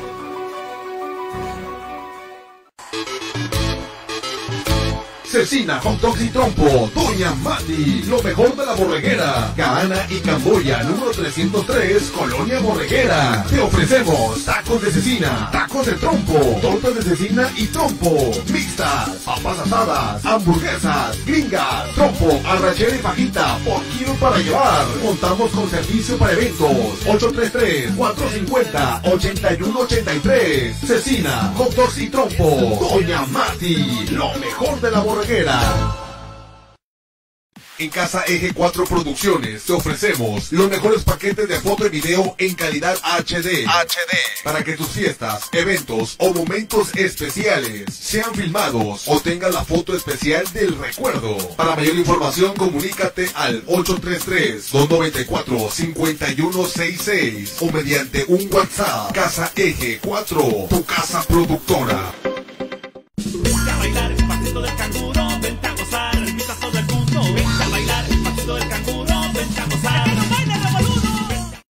Cecina, Hot Dogs y Trompo, Doña Mati, lo mejor de la borreguera, Gaana y Camboya, número trescientos tres, Colonia Borreguera. Te ofrecemos tacos de cecina, tacos de trompo, tortas de cecina y trompo, mixtas, papas asadas, hamburguesas, gringas, trompo, arrachera y fajita, por kilo para llevar. Contamos con servicio para eventos, ocho tres tres, cuatro cinco cero, ocho uno ocho tres. Cecina, Hot Dogs y Trompo, Doña Mati, lo mejor de la borreguera. En Casa Eje cuatro Producciones te ofrecemos los mejores paquetes de foto y video en calidad H D. H D. Para que tus fiestas, eventos o momentos especiales sean filmados o tengan la foto especial del recuerdo. Para mayor información, comunícate al ocho tres tres, dos nueve cuatro, cinco uno seis seis o mediante un WhatsApp. Casa Eje cuatro, tu casa productora. A bailar el pasito del canguro, vente a gozar, invita a todo el mundo, vente a bailar el pasito del canguro, vente a gozar.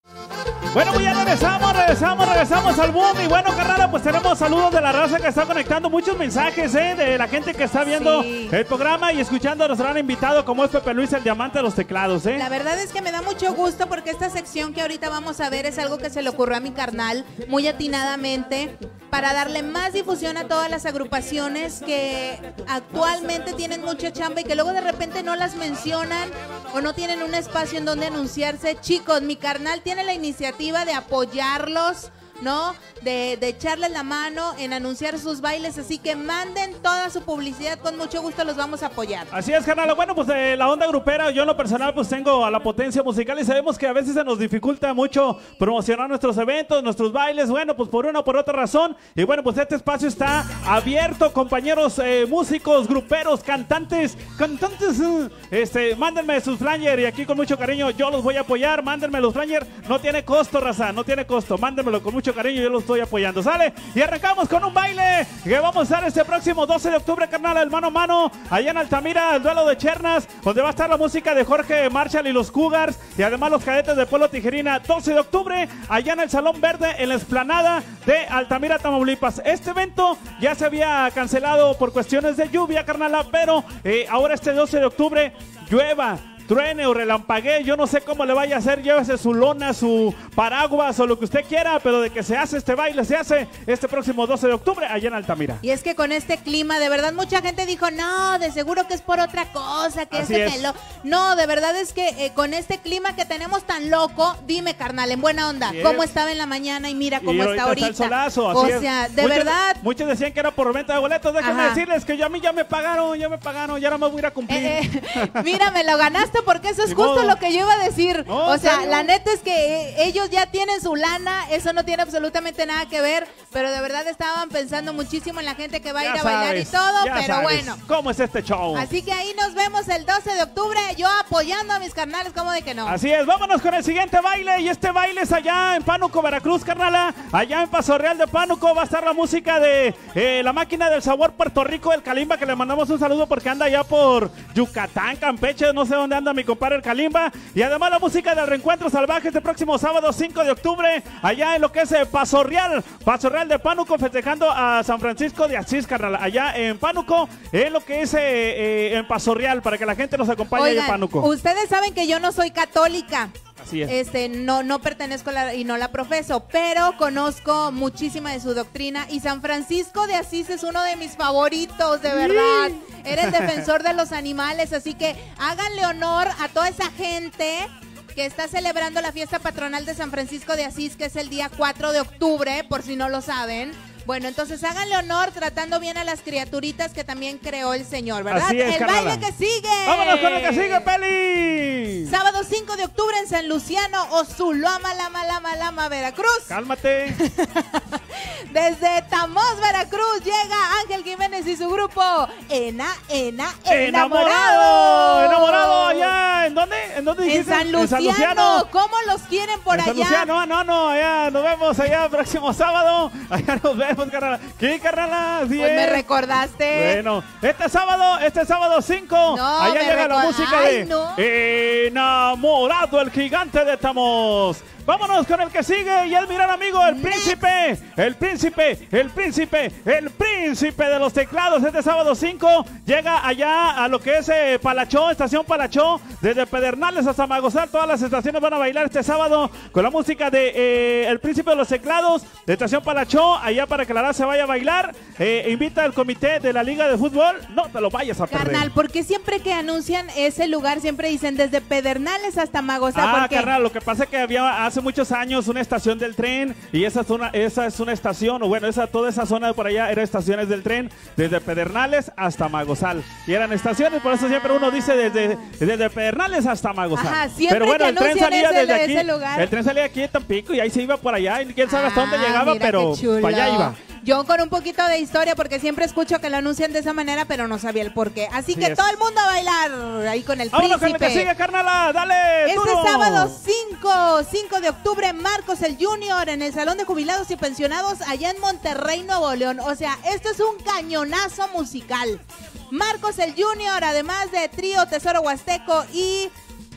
Regresamos al boom y bueno, carnal, pues tenemos saludos de la raza que está conectando, muchos mensajes, ¿eh? De la gente que está viendo sí. el programa y escuchando a nuestro gran invitado como es Pepe Luis, el diamante de los teclados, ¿eh? La verdad es que me da mucho gusto porque esta sección que ahorita vamos a ver es algo que se le ocurrió a mi carnal muy atinadamente para darle más difusión a todas las agrupaciones que actualmente tienen mucha chamba y que luego de repente no las mencionan o no tienen un espacio en donde anunciarse. Chicos, mi carnal tiene la iniciativa de apoyarlos, ¿no? De, de echarles la mano en anunciar sus bailes, así que manden toda su publicidad, con mucho gusto los vamos a apoyar. Así es, carnal. Bueno, pues de la onda grupera, yo en lo personal pues tengo a la potencia musical y sabemos que a veces se nos dificulta mucho promocionar nuestros eventos, nuestros bailes, bueno, pues por una o por otra razón, y bueno, pues este espacio está abierto, compañeros eh, músicos, gruperos, cantantes, cantantes, este, mándenme sus flyers y aquí con mucho cariño yo los voy a apoyar, mándenme los flyers, no tiene costo, raza, no tiene costo, mándenmelo con mucho cariño, yo los estoy apoyando, ¿sale? Y arrancamos con un baile que vamos a estar este próximo doce de octubre, carnal, el mano a mano, allá en Altamira, el duelo de Chernas, donde va a estar la música de Jorge Marshall y los Cougars, y además los cadetes de Pueblo Tijerina, doce de octubre, allá en el Salón Verde, en la explanada de Altamira, Tamaulipas. Este evento ya se había cancelado por cuestiones de lluvia, carnal, pero eh, ahora este doce de octubre, llueva, truene o relampaguee, yo no sé cómo le vaya a hacer, llévese su lona, su paraguas o lo que usted quiera, pero de que se hace este baile, se hace este próximo doce de octubre allá en Altamira. Y es que con este clima, de verdad, mucha gente dijo, no, de seguro que es por otra cosa, que Así este es. pelo. No, de verdad es que eh, con este clima que tenemos tan loco, dime, carnal, en buena onda, Así cómo es. estaba en la mañana y mira cómo Y está ahorita. Está el solazo, así o es. sea, de muchos, verdad. Muchos decían que era por venta de boletos, déjenme Ajá. decirles que yo, a mí ya me pagaron, ya me pagaron, ya nada más voy a ir a cumplir. Eh, eh, mira, me lo ganaste porque eso es Ni justo modo. lo que yo iba a decir. No, o sea, ¿serio? la neta es que eh, ellos ya tienen su lana, eso no tiene absolutamente nada que ver, pero de verdad estaban pensando muchísimo en la gente que va a Ya ir a bailar y sabes, todo, ya pero sabes bueno. ¿Cómo es este show? Así que ahí nos vemos el doce de octubre, yo apoyando a mis carnales, ¿cómo de que no? Así es, vámonos con el siguiente baile, y este baile es allá en Pánuco, Veracruz, carnala. Allá en Paso Real de Pánuco va a estar la música de eh, la máquina del sabor Puerto Rico, el Kalimba, que le mandamos un saludo porque anda allá por Yucatán, Campeche, no sé dónde anda mi compadre el Kalimba. Y además la música del Reencuentro Salvaje este próximo sábado cinco de octubre, allá en lo que es eh, Paso Real, Paso Real de Pánuco, festejando a San Francisco de Asís, carnal, allá en Pánuco, en lo que es eh, eh, en Paso Real, para que la gente nos acompañe allá en Oigan, Pánuco. ustedes saben que yo no soy católica. Así es. Este, no, no pertenezco a la, y no la profeso, pero conozco muchísima de su doctrina y San Francisco de Asís es uno de mis favoritos, de verdad. Era el defensor de los animales, así que háganle honor a toda esa gente que está celebrando la fiesta patronal de San Francisco de Asís, que es el día cuatro de octubre, por si no lo saben. Bueno, entonces háganle honor tratando bien a las criaturitas que también creó el Señor, ¿verdad? Así es, el carnala. baile que sigue. ¡Vámonos con el que sigue, Peli! Sábado cinco de octubre en San Luciano, Osulama, Lama, Lama, Lama, Veracruz. Cálmate. Desde Tamós, Veracruz, llega Ángel Jiménez y su grupo Ena, Ena, ¡Enamorado! Enamorado. ¡Enamorado! ¿Allá? ¿En dónde? ¿En dónde En dijiste? San Luciano. ¿Cómo los quieren por en allá? San Luciano, no, no, allá nos vemos allá el próximo sábado. Allá nos vemos, carnal. ¿Qué, carnal? Pues me recordaste. Bueno, este sábado, este sábado cinco, No, allá me llega la record- música Ay, de no. Enamorado, el gigante de Tamós. Vámonos con el que sigue y el mi gran amigo, el príncipe, el príncipe, el príncipe, el príncipe de los teclados. Este sábado cinco llega allá a lo que es eh, Palachó, estación Palachó, desde Pedernales hasta Magosal. Todas las estaciones van a bailar este sábado con la música de eh, el príncipe de los teclados, de estación Palachó, allá para que la raza vaya a bailar. Eh, invita al comité de la Liga de Fútbol, no te lo vayas a perder. Carnal, porque siempre que anuncian ese lugar siempre dicen desde Pedernales hasta Magosal. Ah, ¿por qué? carnal, lo que pasa es que había hace muchos años una estación del tren y esa es una, esa es una estación, o bueno, esa, toda esa zona de por allá eran estaciones del tren desde Pedernales hasta Magosal. Y eran estaciones, por eso siempre uno dice desde, desde Pedernales hasta Magosal. Ajá, siempre pero bueno, que el tren anuncian salía ese- desde aquí. ese lugar. El tren salía aquí de Tampico y ahí se iba por allá y quién sabe hasta dónde Ah, llegaba, mira pero qué chulo. para allá iba. Yo con un poquito de historia, porque siempre escucho que lo anuncian de esa manera, pero no sabía el por qué. Así Así que es. todo el mundo a bailar ahí con el Vámonos con el príncipe. que sigue, carnala, dale, Este duro. sábado cinco, cinco de octubre, Marcos el Junior en el Salón de Jubilados y Pensionados allá en Monterrey, Nuevo León. O sea, esto es un cañonazo musical. Marcos el Junior, además de Trío Tesoro Huasteco y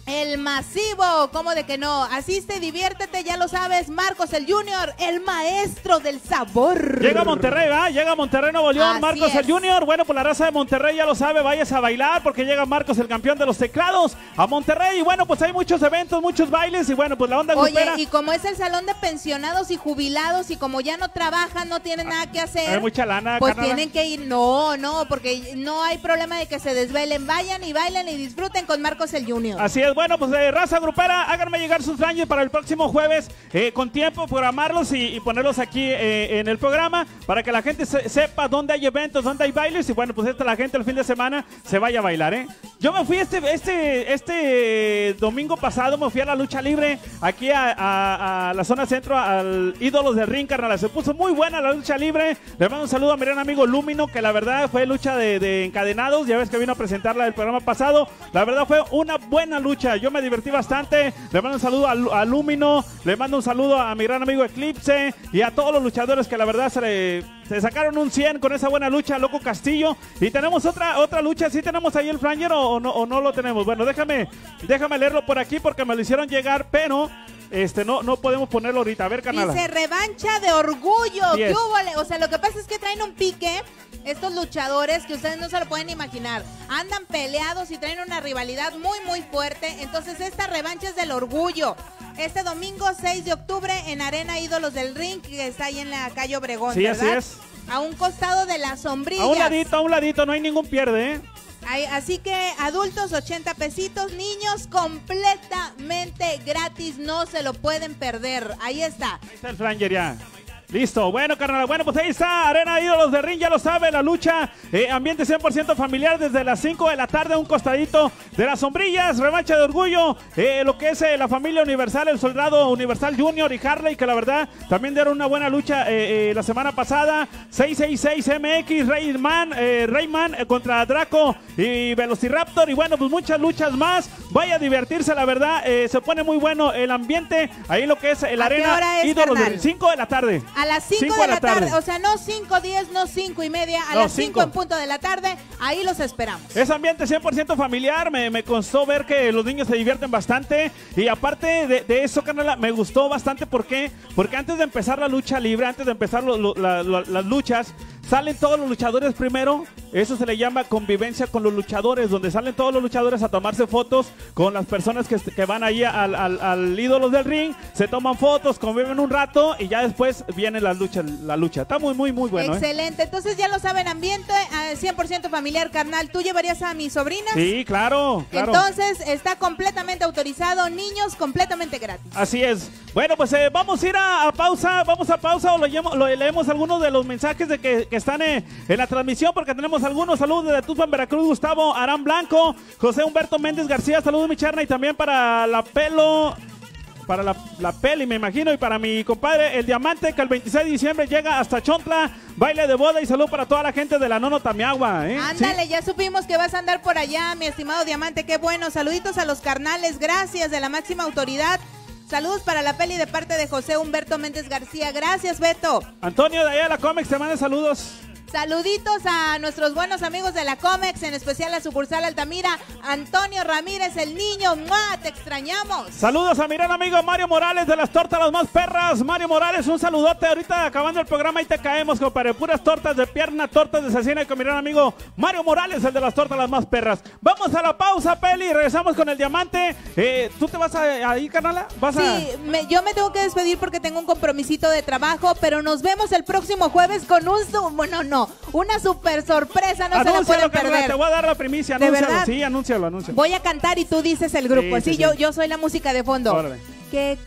El masivo, ¿cómo de que no? Asiste, diviértete, ya lo sabes. Marcos el Junior, el maestro del sabor. Llega a Monterrey, ¿va? Llega a Monterrey, Nuevo León. Así Marcos es. el Junior. Bueno, pues la raza de Monterrey ya lo sabe. Vayas a bailar porque llega Marcos, el campeón de los teclados, a Monterrey. Y bueno, pues hay muchos eventos, muchos bailes. Y bueno, pues la onda Oye, grupera. y como es el salón de pensionados y jubilados y como ya no trabajan, no tienen nada que hacer. Hay mucha lana, Pues carnala. tienen que ir. No, no, porque no hay problema de que se desvelen. Vayan y bailen y disfruten con Marcos el Junior. Así es, bueno, pues eh, raza grupera, háganme llegar sus flyers para el próximo jueves, eh, con tiempo, programarlos y, y ponerlos aquí eh, en el programa para que la gente se, sepa dónde hay eventos, dónde hay bailes y bueno, pues esta la gente el fin de semana se vaya a bailar, ¿eh? Yo me fui este, este, este domingo pasado, me fui a la lucha libre aquí a, a, a la zona centro, al Ídolos del Ring, carnal. Se puso muy buena la lucha libre. Le mando un saludo a mi gran amigo Lumino, que la verdad fue lucha de, de encadenados, ya ves que vino a presentarla del programa pasado. La verdad fue una buena lucha, yo me divertí bastante. Le mando un saludo a, a Lumino, le mando un saludo a mi gran amigo Eclipse y a todos los luchadores que la verdad se, le, se sacaron un cien con esa buena lucha, Loco Castillo. Y tenemos otra otra lucha, ¿sí tenemos ahí el flanger o, o, no, o no lo tenemos? Bueno, déjame, déjame leerlo por aquí porque me lo hicieron llegar, pero este no, no podemos ponerlo ahorita. A ver, canal. Dice revancha de orgullo. Sí ¿Qué es. hubo? O sea, lo que pasa es que traen un pique estos luchadores que ustedes no se lo pueden imaginar. Andan peleados y traen una rivalidad muy, muy fuerte. Entonces, esta revancha es del orgullo. Este domingo seis de octubre en Arena Ídolos del Ring, que está ahí en la calle Obregón, Sí, ¿verdad? así es. A un costado de las sombrillas. A un ladito, a un ladito, no hay ningún pierde, ¿eh? Ay, así que adultos ochenta pesitos, niños completamente gratis, no se lo pueden perder. Ahí está. Ahí está el flanger ya. Listo, bueno, carnal, bueno, pues ahí está, Arena Ídolos de Ring, ya lo sabe, la lucha, eh, ambiente cien por ciento familiar desde las cinco de la tarde, a un costadito de las sombrillas, revancha de orgullo, eh, lo que es eh, la familia Universal, el Soldado Universal Junior y Harley, que la verdad también dieron una buena lucha eh, eh, la semana pasada, seis seis seis M X, Rayman, eh, Rayman eh, contra Draco y Velociraptor, y bueno, pues muchas luchas más, vaya a divertirse, la verdad, eh, se pone muy bueno el ambiente, ahí lo que es el ¿A qué Arena hora es, Ídolos de carnal? Ring, cinco de la tarde. A las cinco de la tarde. o sea, no cinco diez, no cinco y media, a No, las cinco cinco. en punto de la tarde, ahí los esperamos. Es ambiente cien por ciento familiar, me, me constó ver que los niños se divierten bastante y aparte de, de eso, carnala, me gustó bastante, ¿por qué? Porque antes de empezar la lucha libre, antes de empezar lo- lo- la- la- las luchas, salen todos los luchadores primero, eso se le llama convivencia con los luchadores, donde salen todos los luchadores a tomarse fotos con las personas que, que van ahí al, al, al Ídolos del Ring, se toman fotos, conviven un rato y ya después viene la lucha, la lucha. Está muy, muy, muy bueno, ¿eh? Excelente, entonces ya lo saben, ambiente eh, cien por ciento familiar, carnal. ¿Tú llevarías a mis sobrinas? Sí, claro, claro. Entonces está completamente autorizado, niños completamente gratis. Así es. Bueno, pues eh, vamos a ir a, a pausa, vamos a pausa o leemos, lo, leemos algunos de los mensajes de que, que están eh, en la transmisión porque tenemos algunos saludos desde Tuxpan, Veracruz, Gustavo Arán Blanco, José Humberto Méndez García, saludos mi charna y también para la pelo... Para la, la peli, me imagino, y para mi compadre, el Diamante, que el veintiséis de diciembre llega hasta Chontla, baile de boda y salud para toda la gente de la Nono Tamiagua, ¿eh? Ándale, ¿Sí? ya supimos que vas a andar por allá, mi estimado Diamante, qué bueno. Saluditos a los carnales, gracias de la máxima autoridad. Saludos para la peli de parte de José Humberto Méndez García. Gracias, Beto. Antonio de allá de la Comex te manda saludos. Saluditos a nuestros buenos amigos de la Comex, en especial a sucursal Altamira. Antonio Ramírez, el niño, ¡mua! Te extrañamos. Saludos a mi gran amigo Mario Morales de las tortas las más perras. Mario Morales, un saludote. Ahorita acabando el programa, ahí te caemos, compadre. Puras tortas de pierna, tortas de cecina y con mi gran amigo Mario Morales, el de las tortas las más perras. Vamos a la pausa, Peli. Regresamos con el Diamante. Eh, ¿Tú te vas a, a ir, carnala? ¿Vas Sí, a...? me- yo me tengo que despedir porque tengo un compromisito de trabajo, pero nos vemos el próximo jueves con un... su- Bueno, no, una super sorpresa, no se la Anúncialo, pueden carnala, perder. te voy a dar la primicia. ¿De Anúncialo. verdad? Sí, anúncialo, anúncialo. Voy a cantar y tú dices el grupo. Sí, Sí, sí, yo, sí. yo soy la música de fondo. Órale. ¡Qué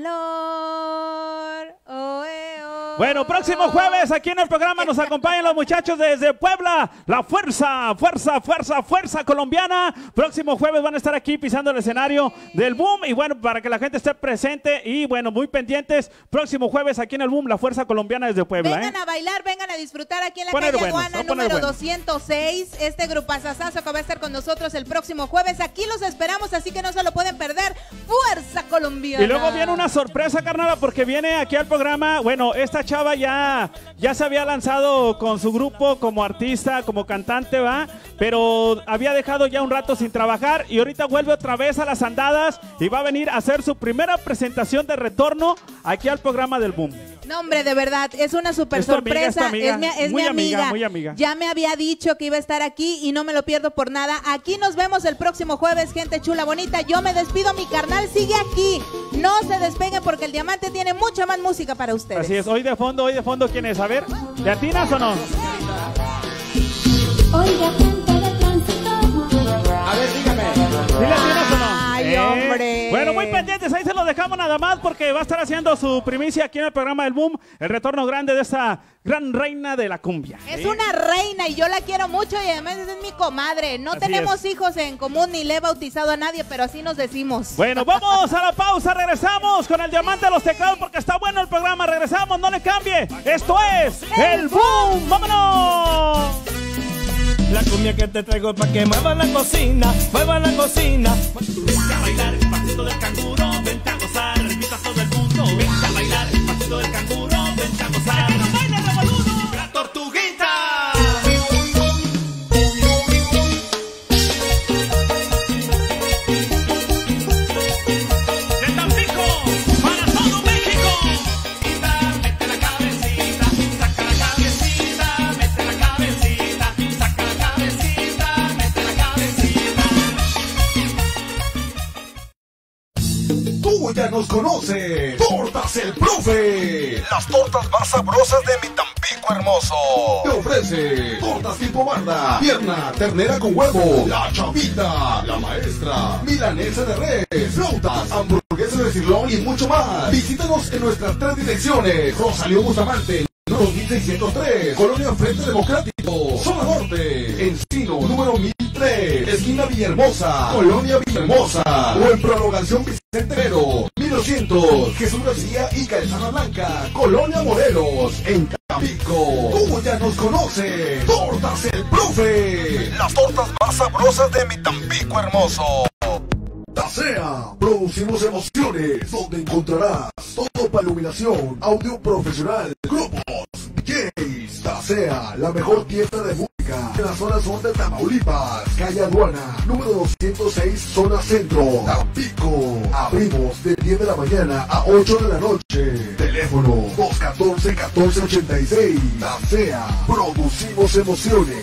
calor! Oh, eh, oh. Bueno, próximo jueves aquí en el programa nos acompañan los muchachos desde Puebla, la fuerza, fuerza, fuerza, fuerza colombiana. Próximo jueves van a estar aquí pisando el escenario del Boom y bueno, para que la gente esté presente y bueno, muy pendientes. Próximo jueves aquí en el Boom, la fuerza colombiana desde Puebla. Vengan ¿eh? a bailar, vengan a disfrutar aquí en la Poner calle buenos, Aduana va a poner número buenos. doscientos seis. Este grupazazazo que va a estar con nosotros el próximo jueves. Aquí los esperamos, así que no se lo pueden perder. ¡Fuerza colombiana! Y luego viene una sorpresa, carnala, porque viene aquí al programa. Bueno, esta chava ya, ya se había lanzado con su grupo como artista, como cantante, ¿va? pero había dejado ya un rato sin trabajar y ahorita vuelve otra vez a las andadas y va a venir a hacer su primera presentación de retorno aquí al programa del Boom. No, hombre, de verdad, es una súper sorpresa. Es, es mi, es muy mi amiga. amiga, muy amiga. Ya me había dicho que iba a estar aquí y no me lo pierdo por nada. Aquí nos vemos el próximo jueves, gente chula bonita. Yo me despido, mi carnal sigue aquí. No se despeguen porque el Diamante tiene mucha más música para ustedes. Así es, hoy de fondo, hoy de fondo, ¿quién es? A ver, ¿le atinas o no? Oiga, gente de tránsito. A ver, dígame. ¿Sí le atinas o no? Ay, ¿Eh? hombre. Bueno, muy pendientes, ahí se lo dejamos nada más porque va a estar haciendo su primicia aquí en el programa del Boom, el retorno grande de esa gran reina de la cumbia. Es ¿Sí? una reina y yo la quiero mucho y además es mi comadre. No Así tenemos es. hijos en común ni le he bautizado a nadie, pero así nos decimos. Bueno, vamos a la pausa, regresamos con el Diamante de los Teclados porque está bueno el programa, regresamos, no le cambie. Esto es el Boom, ¡vámonos! La cumbia que te traigo pa' que mueva la cocina, mueva la cocina. Vente a bailar el pasito del canguro, vente a gozar, invita a todo el mundo. Vente a bailar el pasito del canguro, vente a gozar. ¡Que no baila el revoludo! ¡La tortuguita! De Tampico, para todo México. Mete la cabecita, saca la cabecita, mete la cabecita, saca la cabecita, mete la cabecita. Tú ya nos conoces. Tortas el Profe. Las tortas más sabrosas de mi Tampico hermoso. Te ofrece tortas tipo barda, pierna, ternera con huevo, la chavita, la maestra, milanesa de res, flautas, hamburguesas de sirloin y mucho más. Visítanos en nuestras tres direcciones. Rosalío Bustamante, dos mil seiscientos tres, Colonia Frente Democrático, Zona Norte, Encino, número mil tres, esquina Villahermosa, Colonia Villahermosa, o en Prolongación Vicente Vero, mil doscientos, Jesús García y Calzada Blanca, Colonia Morelos, en Tampico. Tú ya nos conoces. Tortas el Profe. Las tortas más sabrosas de mi Tampico hermoso. Tasea, producimos emociones, donde encontrarás todo para iluminación, audio profesional, grupos, D Js. Tasea, la mejor tienda de música en la zona sur de Tamaulipas, calle Aduana, número doscientos seis, zona centro, Tampico. Abrimos de diez de la mañana a ocho de la noche. Teléfono dos uno cuatro, uno cuatro ocho seis. Tasea, producimos emociones.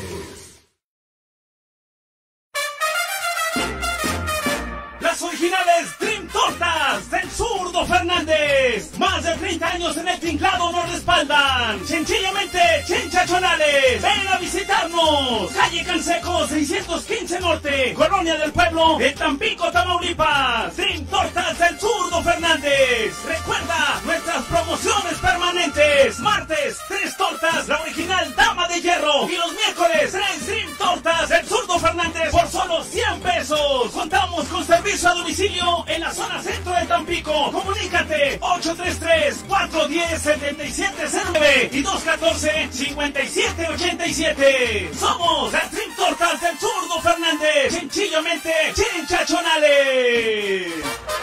Las originales Dream Tortas del Zurdo Fernández. Más de treinta años en el tinglado nos respaldan. Sencillamente chinchachonales. Ven a visitarnos. Calle Canseco seiscientos quince Norte, Colonia del Pueblo, en Tampico, Tamaulipas. Dream Tortas del Zurdo Fernández. Recuerda nuestras promociones permanentes. Martes, tres tortas, la original Dama de Hierro. Y los miércoles, tres Dream Tortas del Zurdo Fernández por solo cien pesos. Contamos con servicio a domicilio en la zona centro de Tampico. Comunícate ocho tres tres, cuatro uno cero, siete siete cero nueve y dos uno cuatro, cinco siete ocho siete. Somos las Dream Tortas del Zurdo Fernández. Sencillamente chinchachonales.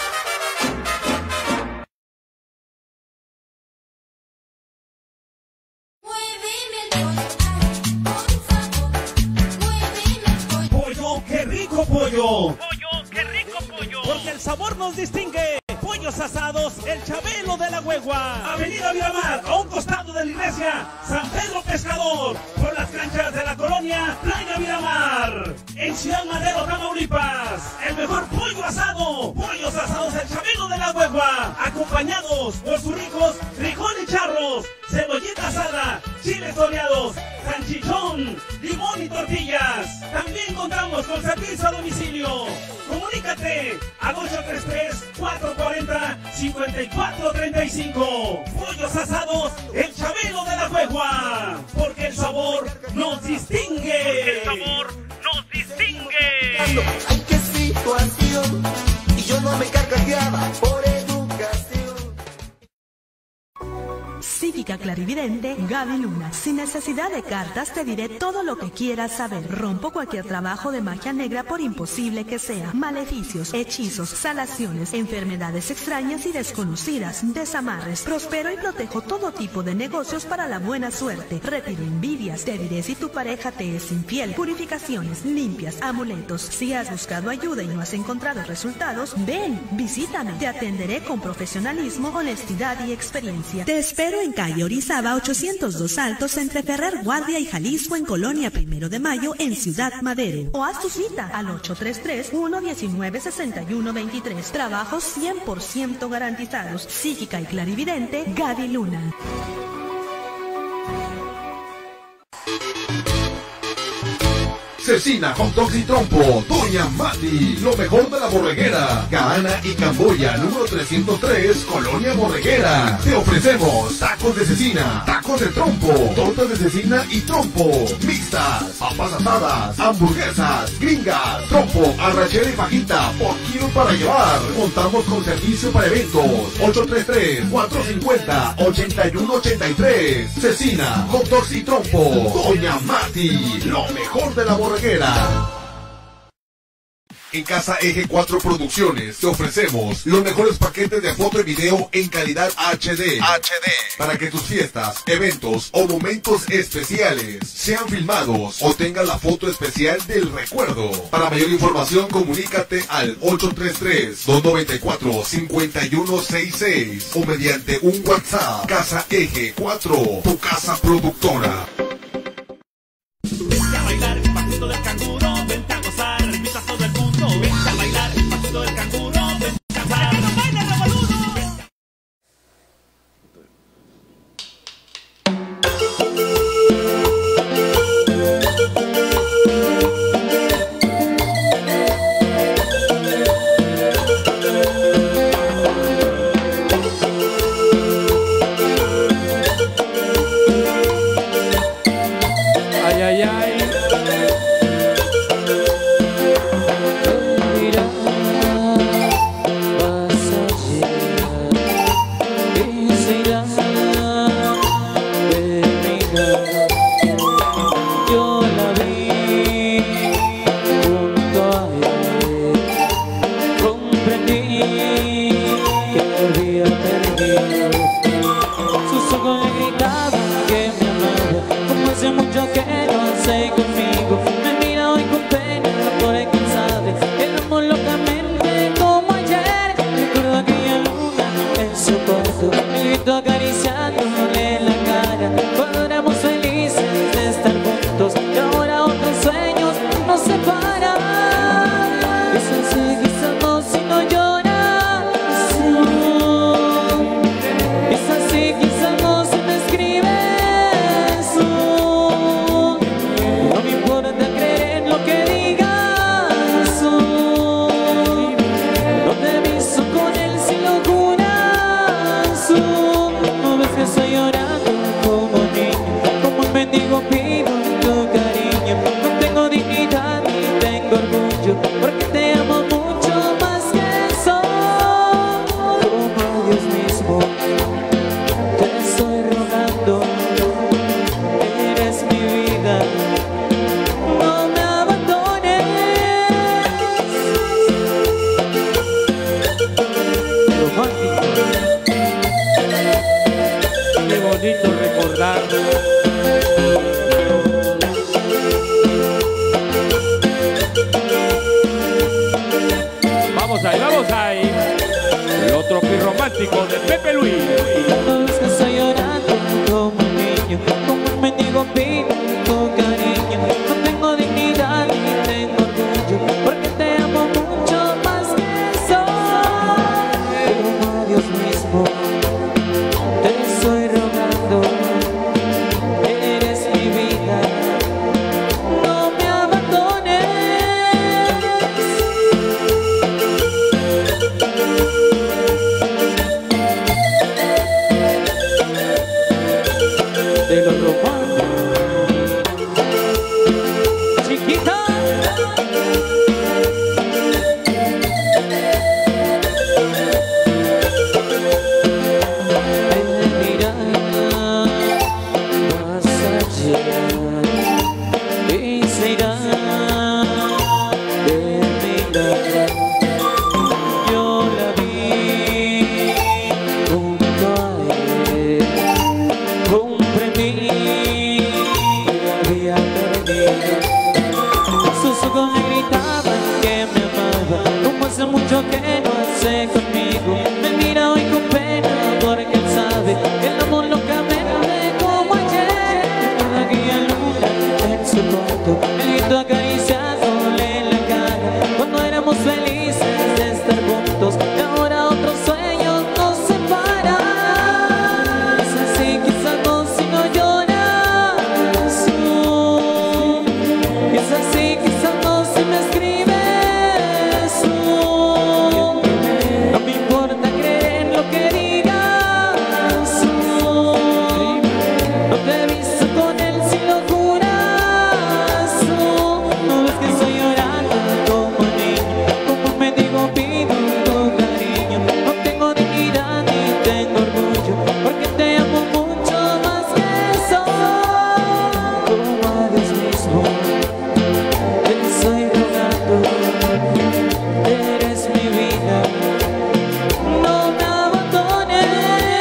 Pollo, qué rico pollo. Pollo, qué rico pollo. Porque el sabor nos distingue. Pollos asados, el Chabelo de la Huegua. Avenida Miramar, a un costado de la iglesia San Pedro Pescador. Por las canchas de la colonia Playa Miramar. En Ciudad Madero, Tamaulipas. El mejor pollo asado. Pollos asados, el Chabelo de la Huegua. Acompañados por sus ricos frijoles y charros. Cebollita asada, chiles toreados, salchichón, limón y tortillas. También contamos con servicio a domicilio. Comunícate al ocho tres tres, cuatro cuatro cero, cinco cuatro tres cinco. Pollos asados, el Chabelo de la Huegua. Porque el sabor nos distingue. El sabor nos distingue. Ay, qué situación. Y yo no me carcajeaba por educación. Cívica Psíquica clarividente Gaby Luna. Sin necesidad de cartas te diré todo lo que quieras saber. Rompo cualquier trabajo de magia negra por imposible que sea. Maleficios, hechizos, salaciones, enfermedades extrañas y desconocidas, desamarres. Prospero y protejo todo tipo de negocios para la buena suerte. Retiro envidias. Te diré si tu pareja te es infiel. Purificaciones, limpias, amuletos. Si has buscado ayuda y no has encontrado resultados, ven, visítame. Te atenderé con profesionalismo, honestidad y experiencia. Te espero en calle Orizaba ochocientos dos Altos entre Ferrer Guardia y Jalisco en Colonia Primero de Mayo en Ciudad Madero. O haz tu cita al ocho tres tres, uno uno nueve, seis uno dos tres. Trabajos cien por ciento garantizados. Psíquica y clarividente Gaby Luna. Cecina, Hot Dogs y Trompo, Doña Mati, lo mejor de la borreguera, Gaana y Camboya, número trescientos tres, Colonia Borreguera. Te ofrecemos tacos de cecina, tacos de trompo, tortas de cecina y trompo, mixtas, papas asadas, hamburguesas, gringas, trompo, arrachera y fajita, por kilo para llevar. Contamos con servicio para eventos, ocho tres tres, cuatro cinco cero, ocho uno ocho tres. Cecina, Hot Dogs y Trompo, Doña Mati, lo mejor de la borreguera. En Casa Eje cuatro Producciones te ofrecemos los mejores paquetes de foto y video en calidad H D. H D. Para que tus fiestas, eventos o momentos especiales sean filmados o tengan la foto especial del recuerdo. Para mayor información comunícate al ocho tres tres, dos nueve cuatro, cinco uno seis seis o mediante un WhatsApp. Casa Eje cuatro, tu casa productora. Vente a bailar el pasito del canguro, vente a gozar, invita a todo el mundo. Vente a bailar el pasito del canguro, vente a cantar. ¡Para que no baile el revoludo! Ay, ay, ay. Mira, vas a llegar y será terminar. Yo la vi junto a él, comprendí que había perdido. Sus ojos le gritaban que me amaba, como hace mucho que no sé y se irá de mirar. Yo la vi junto a él, comprendí que había perdido. Sus ojos me gritaban que me amaba, como hace mucho que no hace conmigo. Me mira hoy con pena porque él sabe que el amor lo cambiará como ayer. Recuerda aquella luna en su cuarto, el grito acariciándole la cara cuando éramos felices de estar juntos. Y ahora otros sueños nos separan. Es así, quizás no si no lloras tú. Es así, quizás no si me escribes tú. No me importa creer en lo que digas tú. No te he visto con él si lo juras tú. No ves que estoy llorando como niño, como me digo pido tu cariño. No tengo dignidad ni tengo orgullo, porque te amo mucho más que eso. Como a Dios mismo te estoy rogando, eres mi vida, no me abandones.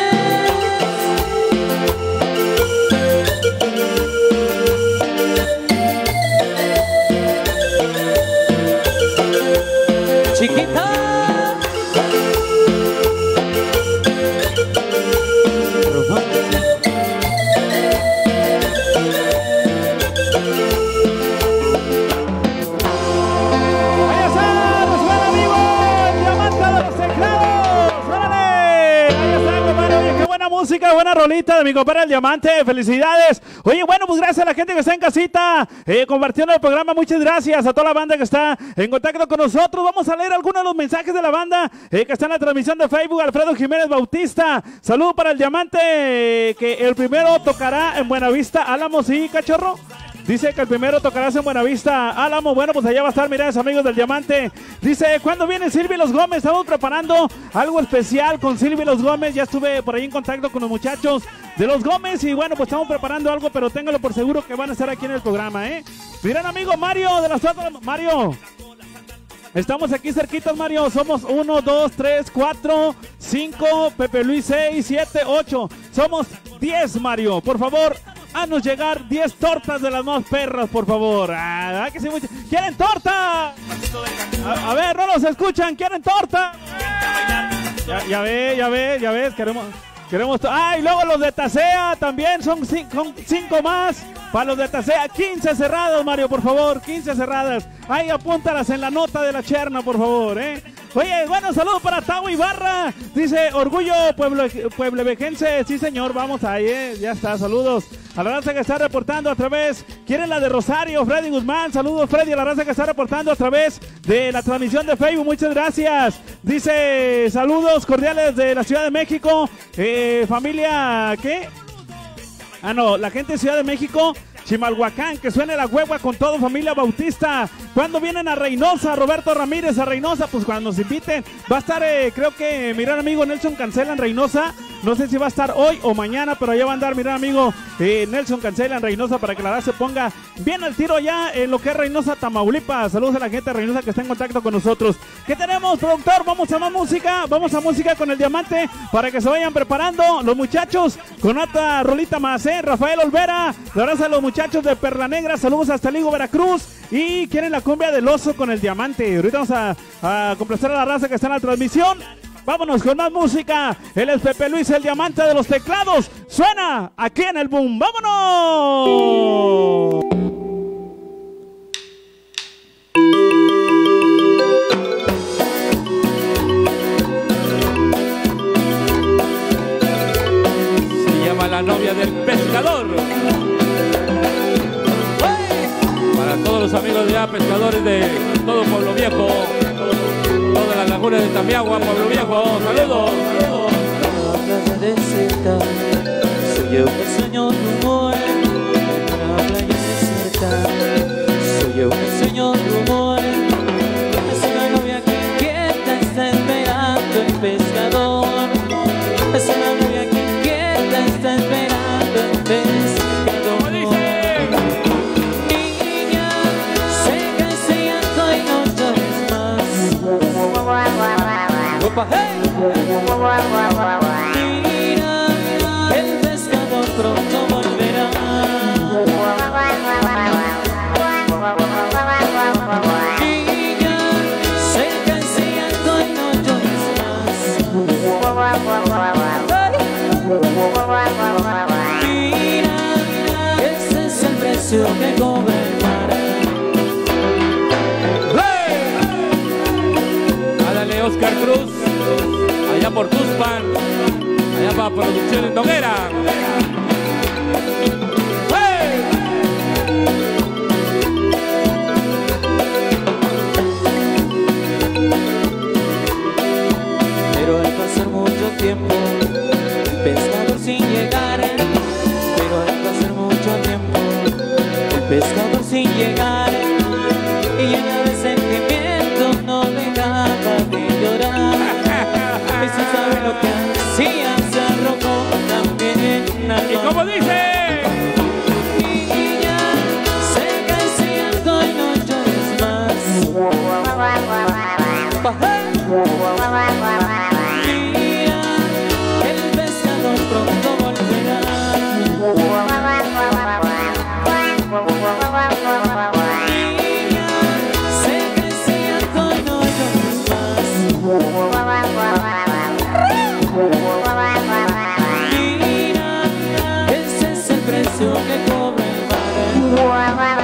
Chiquita. ¡Ahí está! ¡Resuena, amigo! ¡El diamante de los teclados! ¡Órale! Ahí está, compadre. Oye, qué buena música, buena rolita de mi compadre El Diamante. ¡Felicidades! Oye, bueno, pues gracias a la gente que está en casita, eh, compartiendo el programa. Muchas gracias a toda la banda que está en contacto con nosotros. Vamos a leer algunos de los mensajes de la banda eh, que está en la transmisión de Facebook. Alfredo Jiménez Bautista. Saludo para El Diamante, eh, que el primero tocará en Buenavista Álamo, ¿sí, cachorro? Dice que el primero tocarás en Buenavista Álamo. Bueno, pues allá va a estar, mirá, amigos del Diamante. Dice, ¿cuándo viene Silvia Los Gómez? Estamos preparando algo especial con Silvia Los Gómez. Ya estuve por ahí en contacto con los muchachos de Los Gómez. Y bueno, pues estamos preparando algo, pero téngalo por seguro que van a estar aquí en el programa, ¿eh? Miren, amigo Mario de las otras... Mario, estamos aquí cerquitas, Mario. Somos uno, dos, tres, cuatro, cinco, Pepe Luis seis, siete, ocho. Somos diez, Mario. Por favor, haznos llegar diez tortas de las más perras, por favor. Ah, que sí, mucho... ¿Quieren torta? A, a ver, no nos escuchan. ¿Quieren torta? Ya, ya ves, ya ves, ya ves. Queremos... Queremos ah, y luego los de Tasea también, son cinco, son cinco más para los de Tasea. quince cerradas, Mario, por favor, quince cerradas. Ahí apúntalas en la nota de la cherna, por favor, ¿eh? Oye, bueno, saludos para Tavo Ibarra. Dice, orgullo pueblo, pueblevejense. Sí, señor, vamos ahí, ¿eh? Ya está, saludos a la raza que está reportando a través. ¿Quieren la de Rosario? Freddy Guzmán, saludos, Freddy, a la raza que está reportando a través de la transmisión de Facebook. Muchas gracias. Dice, saludos cordiales de la Ciudad de México. Eh, familia, ¿qué? Ah, no, la gente de Ciudad de México, Chimalhuacán, que suene la hueva con todo, familia Bautista. ¿Cuándo vienen a Reynosa? Roberto Ramírez a Reynosa, pues cuando nos inviten. Va a estar, eh, creo que, mi gran amigo Nelson Cancela en Reynosa. No sé si va a estar hoy o mañana, pero allá va a andar mi gran amigo eh, Nelson Cancela en Reynosa para que la raza se ponga bien al tiro ya en lo que es Reynosa, Tamaulipas. Saludos a la gente de Reynosa que está en contacto con nosotros. ¿Qué tenemos, productor? Vamos a más música. Vamos a música con El Diamante para que se vayan preparando los muchachos con otra rolita más, ¿eh? Rafael Olvera, la raza de los muchachos de Perla Negra. Saludos hasta Ligo, Veracruz. Y quieren la cumbia del oso con El Diamante. Ahorita vamos a, a complacer a la raza que está en la transmisión. Vámonos con más música. Él es Pepe Luis, El Diamante de los teclados. Suena aquí en el Boom. ¡Vámonos! Se llama La Novia del Pescador. Para todos los amigos de ya pescadores de todo Pueblo Viejo, todas las lagunas de Tamiagua, Pueblo Viejo, saludos, saludos. Soy yo que sueño tu amor en una playa desierta. Soy yo que sueño tu amor. Es una novia que inquieta, está esperando el pescador. Es una novia que inquieta, está esperando el pescador. precio que cobra el mar. ¡Hey! Ándale, Oscar Cruz, allá por Tuspan, allá para Producciones Noguera. ¡Hey! Pero al pasar mucho tiempo, el pescador sin llegar. Pero al pasar mucho tiempo, el pescador sin llegar. Y llena de sentimientos no dejaba de llorar. Eso sabe lo que hacía, se arrojó también. ¿Y cómo dice? Niña, seca el cielo y no llores más. Mira, el pescador pronto volverá. Niña, seca el cielo y no llores más. Mira, ese es el precio que cobra el mar.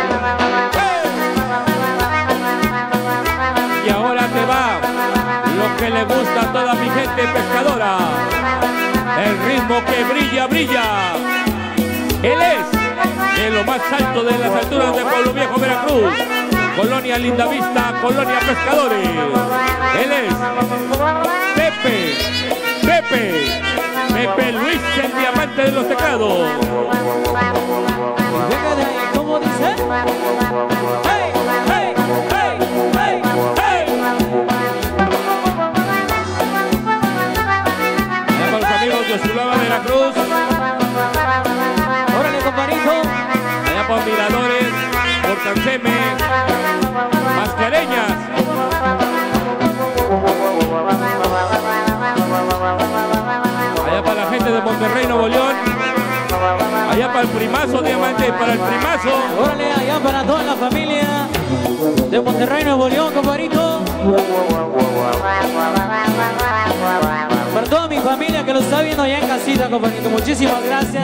Y ahora te va lo que le gusta a toda mi gente pescadora. El ritmo que brilla, brilla. Él es de lo más alto de las alturas de Pueblo Viejo, Veracruz. Colonia Lindavista, Colonia Pescadores. Él es Pepe, Pepe, Pepe Luis, el diamante de los teclados. Venga de ahí, ¿cómo dice? ¡Hey, hey, hey, hey, hey! Allá para los amigos de Osulaba, Veracruz. Órale, compadrito. Allá para Miradores, por Tanceme, Mascareñas. Allá para la gente de Monterrey, Nuevo León. Allá para el Primazo, Diamante, para el Primazo. Órale, allá para toda la familia de Monterrey, Nuevo León, compadrito. Para toda mi familia que lo está viendo allá en casita, compadrito. Muchísimas gracias.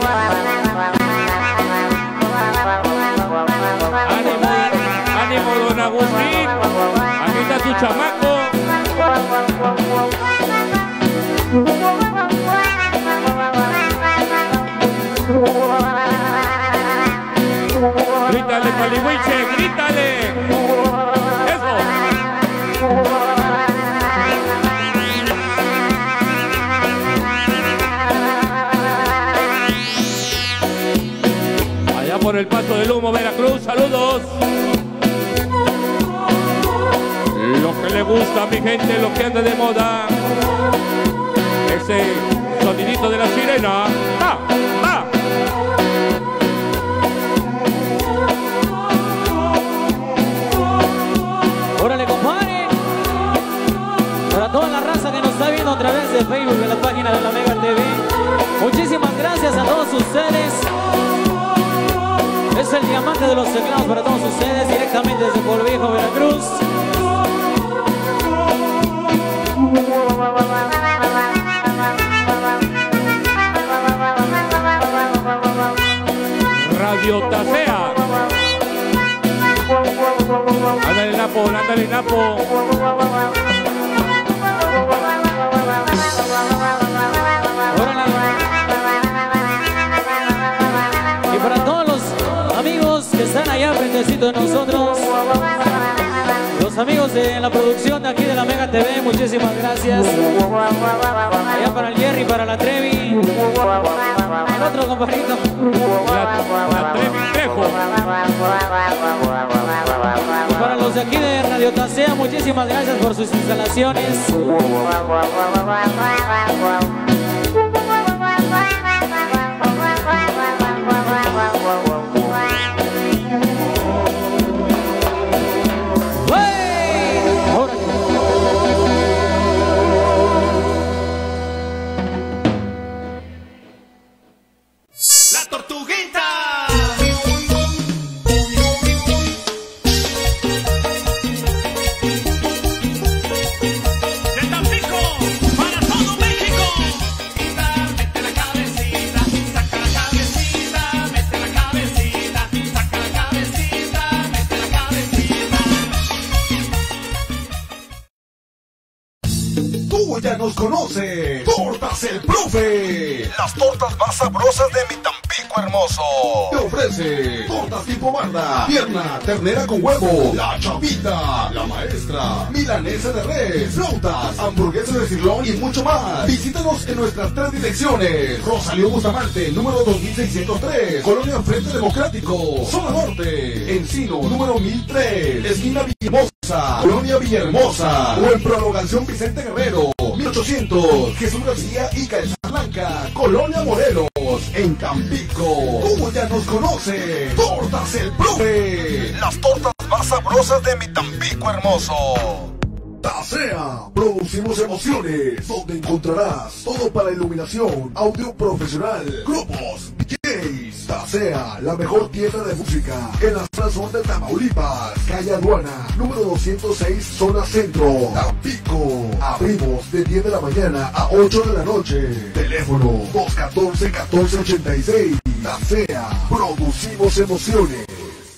Ánimo, ánimo, don Agustín. Aquí está tu chamaco. Grítale, Palihuiche, grítale. Eso. Allá por el Paso del Humo, Veracruz, saludos. Lo que le gusta a mi gente, lo que anda de moda. Ese sonidito de la sirena. ¡Ah! ¡Ah! Órale, compadre. Para toda la raza que nos está viendo a través de Facebook, de la página de la Mega T V. Muchísimas gracias a todos ustedes. Es el diamante de los teclados para todos ustedes, directamente desde Pueblo Viejo, Veracruz. Radio Tasea. Ándale, Napo, ándale, Napo. Y para todos los amigos que están allá frentecito de nosotros, los amigos de la producción de aquí de la Mega T V, muchísimas gracias. Allá para el Jerry, para la Trevi, el otro compadrito, La, la Trevi Trejo. y para los de aquí de Radio Tasea, muchísimas gracias por sus instalaciones. La Tortuguita. De Tampico para todo México. Tú ya nos conoces. Tortas El Profe. Las tortas más sabrosas de mi Tampico hermoso. Te ofrece tortas tipo barda, pierna, ternera con huevo, la chavita, la maestra, milanesa de res, flautas, hamburguesas de cirlón y mucho más. Visítanos en nuestras tres direcciones. Rosalío Bustamante, número dos mil seiscientos tres, Colonia Frente Democrático, Zona Norte, Encino, número mil tres, esquina Villahermosa, Colonia Villahermosa, o en Prolongación Vicente Guerrero, mil ochocientos, Jesús García y Calzada Blanca, Colonia Morelos, en Tampico. Tú ya nos conoces. Tortas El Profe. Las tortas más sabrosas de mi Tampico hermoso. Tasea, producimos emociones, donde encontrarás todo para iluminación, audio profesional, grupos, D Js. Tasea, la mejor tienda de música en la zona sur de Tamaulipas, calle Aduana, número doscientos seis, zona centro, Tampico. Abrimos de diez de la mañana a ocho de la noche. Teléfono dos uno cuatro, uno cuatro ocho seis. Tasea, producimos emociones.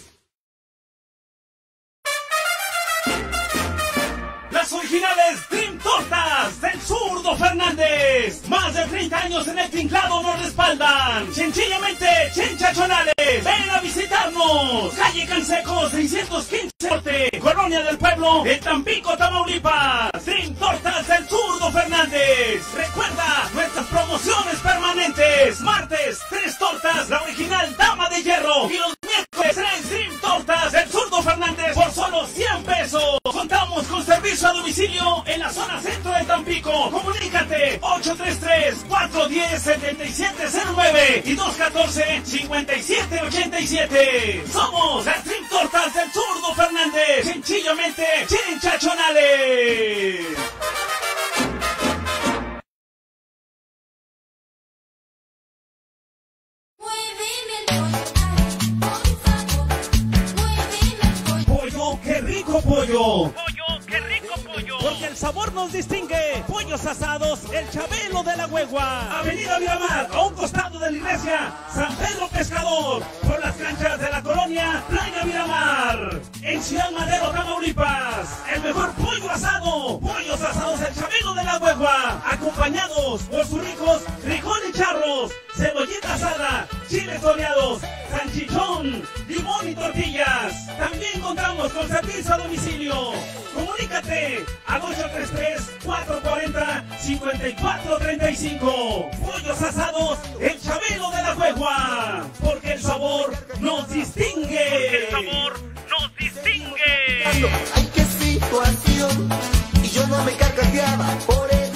Las originales Dream Tortas del Zurdo Fernández. Más de treinta años en el tinglado nos respaldan. Sencillamente chenchachonales. Ven a visitarnos. Calle Canseco seiscientos quince Norte, Colonia del Pueblo, en Tampico, Tamaulipas. Dream Tortas del Zurdo Fernández. Recuerda nuestras promociones permanentes. Martes, tres tortas, la original Dama de Hierro. Y los miércoles, tres Dream Tortas del Zurdo Fernández por solo cien pesos. Contamos con servicio a domicilio en la zona centro de Tampico. Comunícate ocho tres tres, cuatro uno cero, siete siete cero nueve y dos uno cuatro, cinco siete ocho siete. Somos las Dream Tortas del Zurdo Fernández. Sencillamente chinchachonales. Pollo, qué rico pollo. Pollo, qué rico pollo. Porque el sabor nos distingue. Pollos asados, el Chabelo de la Huegua. Avenida Miramar, a un costado de la iglesia San Pedro Pescador. Por las canchas de la colonia Playa Miramar. En Ciudad Madero, Tamaulipas. El mejor pollo asado. Pollos asados, el Chabelo de la Huegua. Acompañados por sus ricos frijoles charros, cebollita asada, chiles toreados, salchichón, limón y tortillas. También contamos con servicio a domicilio. Comunícate al ocho tres tres, cuatro cuatro cero, cinco cuatro tres cinco. Pollos asados, el Chabelo de la Huegua. Porque el sabor nos distingue. El sabor nos distingue. Ay, qué situación. Y yo no me carcajeaba por educación.